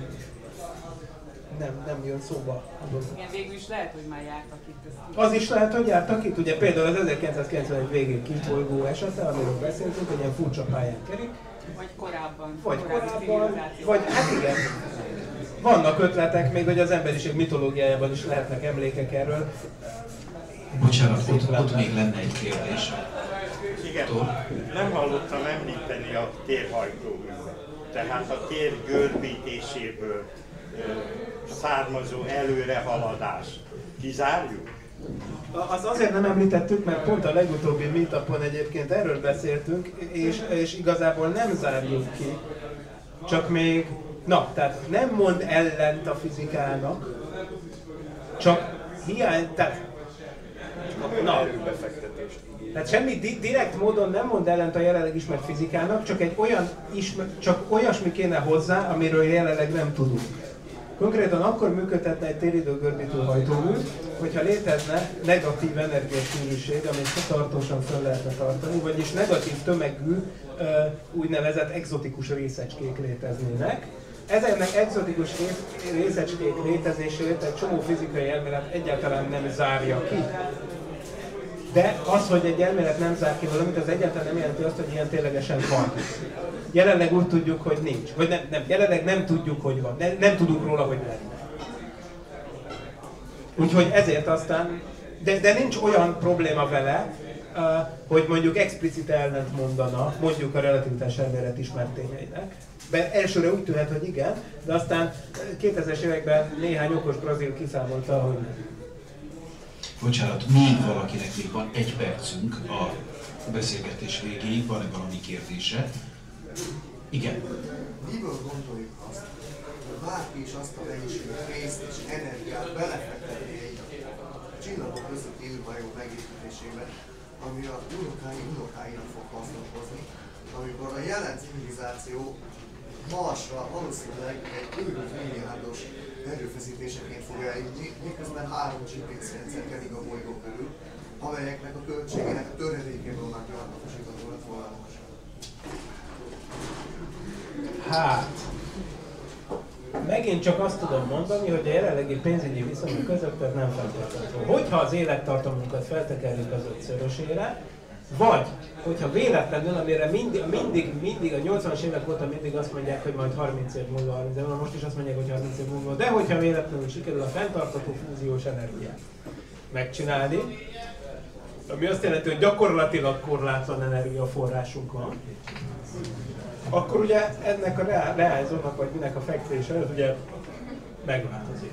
nem, nem jön szóba. Igen, végül is lehet, hogy már jártak itt. Az is lehet, hogy jártak itt. Ugye például az ezerkilencszázkilencvenegy végén kisbolygó esete, amiről beszéltünk, hogy ilyen furcsa pályán kerik. Vagy korábban. Vagy korábban, vagy hát igen. vannak ötletek még, hogy az emberiség mitológiájában is lehetnek emlékek erről. Bocsánat, ott, ott még lenne egy kérdés. Igen, nem hallottam említeni a térhajtóművet. Tehát a tér görbítéséből származó előrehaladás. Kizárjuk? Az azért nem említettük, mert pont a legutóbbi meetupon egyébként erről beszéltünk, és, és igazából nem zárjuk ki, csak még, na, tehát nem mond ellent a fizikának, csak hiány, tehát, na, tehát semmi di- direkt módon nem mond ellent a jelenleg ismert fizikának, csak egy olyan ismer, csak olyasmi kéne hozzá, amiről jelenleg nem tudunk. Konkrétan akkor működhetne egy téridőgörbítő hajtómű, hogyha létezne negatív energiasűrűség, amit tartósan fel lehetne tartani, vagyis negatív tömegű úgynevezett egzotikus részecskék léteznének. Ezeknek egzotikus részecskék létezését egy csomó fizikai elmélet egyáltalán nem zárja ki. De az, hogy egy elmélet nem zár ki valamit, az egyáltalán nem jelenti azt, hogy ilyen ténylegesen van. Jelenleg úgy tudjuk, hogy nincs. Vagy nem, nem, jelenleg nem tudjuk, hogy van. Nem, nem tudunk róla, hogy lenne. Úgyhogy ezért aztán, de, de nincs olyan probléma vele, uh, hogy mondjuk explicit ellent mondana, mondjuk a relativitás elmélet ismert tényeinek. De elsőre úgy tűnhet, hogy igen, de aztán kétezres években néhány okos brazil kiszámolta, hogy nem. Bocsánat, még valakinek még van egy percünk a beszélgetés végéig, van-e valami kérdése? Igen. Miből gondoljuk azt, hogy bárki is azt a mennyiségű részt és energiát belefektetni egy csillagok közötti űrhajó megépítésébe, ami a unokái unokáinak fog hasznot hozni, amikor a jelen civilizáció Marsra valószínűleg egy őrült milliárdos erőfeszítéseként fogja eljutni, miközben három gé pé es rendszer kedik a bolygó körül, amelyeknek a költségének a töredékéből már gyakorlatosítható lett volna most. Hát, megint csak azt tudom mondani, hogy a jelenlegi pénzügyi viszonyok között ez nem feltétlenül. Hogyha az élettartamunkat feltekerjük az ötszörösére, vagy, hogyha véletlenül, amire mindig, mindig, mindig a nyolcvanas évek óta mindig azt mondják, hogy majd harminc év múlva, harminc év múlva, most is azt mondják, hogy harminc év múlva, de hogyha véletlenül sikerül a fenntartható fúziós energiát megcsinálni, ami azt jelenti, hogy gyakorlatilag korlátlan energiaforrásunk van, akkor ugye ennek a reálzónak, vagy minek a fekvése, ez ugye megváltozik.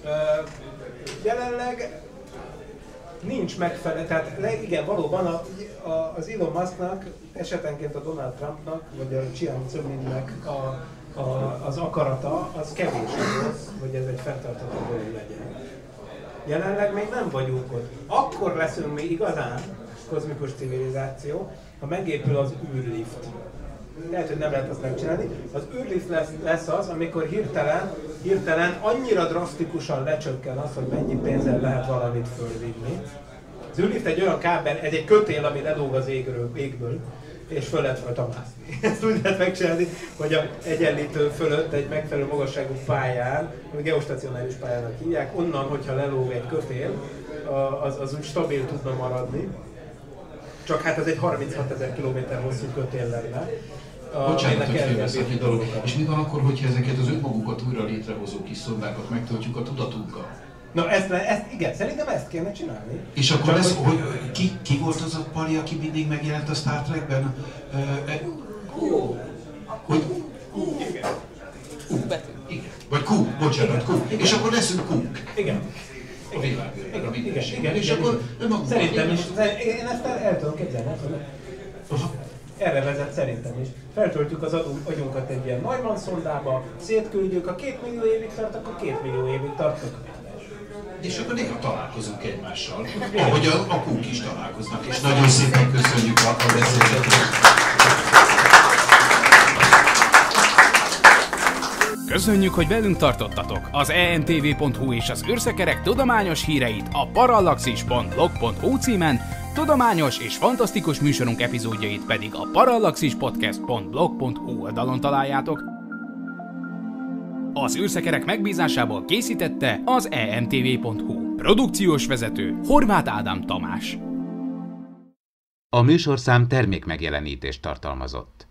Jelenleg nincs megfelelő, tehát le, igen, valóban a, a, az Elon Musknak, esetenként a Donald Trumpnak, vagy a Chiang Zeminnek a, a, az akarata, az kevés ahhoz, hogy ez egy fenntartható dolog legyen. Jelenleg még nem vagyunk ott. Akkor leszünk mi igazán kozmikus civilizáció, ha megépül az űrlift. Lehet, hogy nem lehet azt megcsinálni. Az űrlift lesz, lesz az, amikor hirtelen, hirtelen annyira drasztikusan lecsökken az, hogy mennyi pénzzel lehet valamit fölvinni. Az űrlift egy olyan kábel, ez egy kötél, ami ledóg az égről, égből, és föl lehet rajta mászni. Ezt úgy lehet megcsinálni, hogy a egyenlítő fölött egy megfelelő magasságú pályán, ami geostacionáris pályának hívják, onnan, hogyha lelóg egy kötél, az, az úgy stabil tudna maradni. Csak hát ez egy harminchat kilométer hosszú kötél lenne. Bocsánat, hogy félbeszak egy dolog. És mi van akkor, hogyha ezeket az önmagukat újra létrehozó kis szondákat megtöltjük a tudatunkkal? Na ezt, ezt, igen, szerintem ezt kéne csinálni. És akkor lesz, hogy, hogy ki, ki volt az a pali, aki mindig megjelent a Star Trekben? Uh, e, Q. Hogy Q. Igen. Q. Igen. Vagy Q, bocsánat, Q. És akkor leszünk Q. Igen. A világűrben, a mindenségben. Igen, és igen, akkor igen. Szerintem is, én ezt el, el tudom képzelni. Erre vezet szerintem is. Feltöltjük az agyunkat egy ilyen Neumann szondába, szétküldjük, a két millió évig tart, akkor két millió évig tart. És akkor néha találkozunk egymással, ahogy a, a kúk is találkoznak, és nagyon szépen köszönjük a, a beszélgetést. Köszönjük, hogy velünk tartottatok! Az e en té vé pont hu és az űrszekerek tudományos híreit a parallaxis pont blog pont hu címen, tudományos és fantasztikus műsorunk epizódjait pedig a parallaxis podcast pont blog pont hu oldalon találjátok. Az űrszekerek megbízásából készítette az e en té vé pont hu. Produkciós vezető Horváth Ádám Tamás. A műsorszám termékmegjelenítést tartalmazott.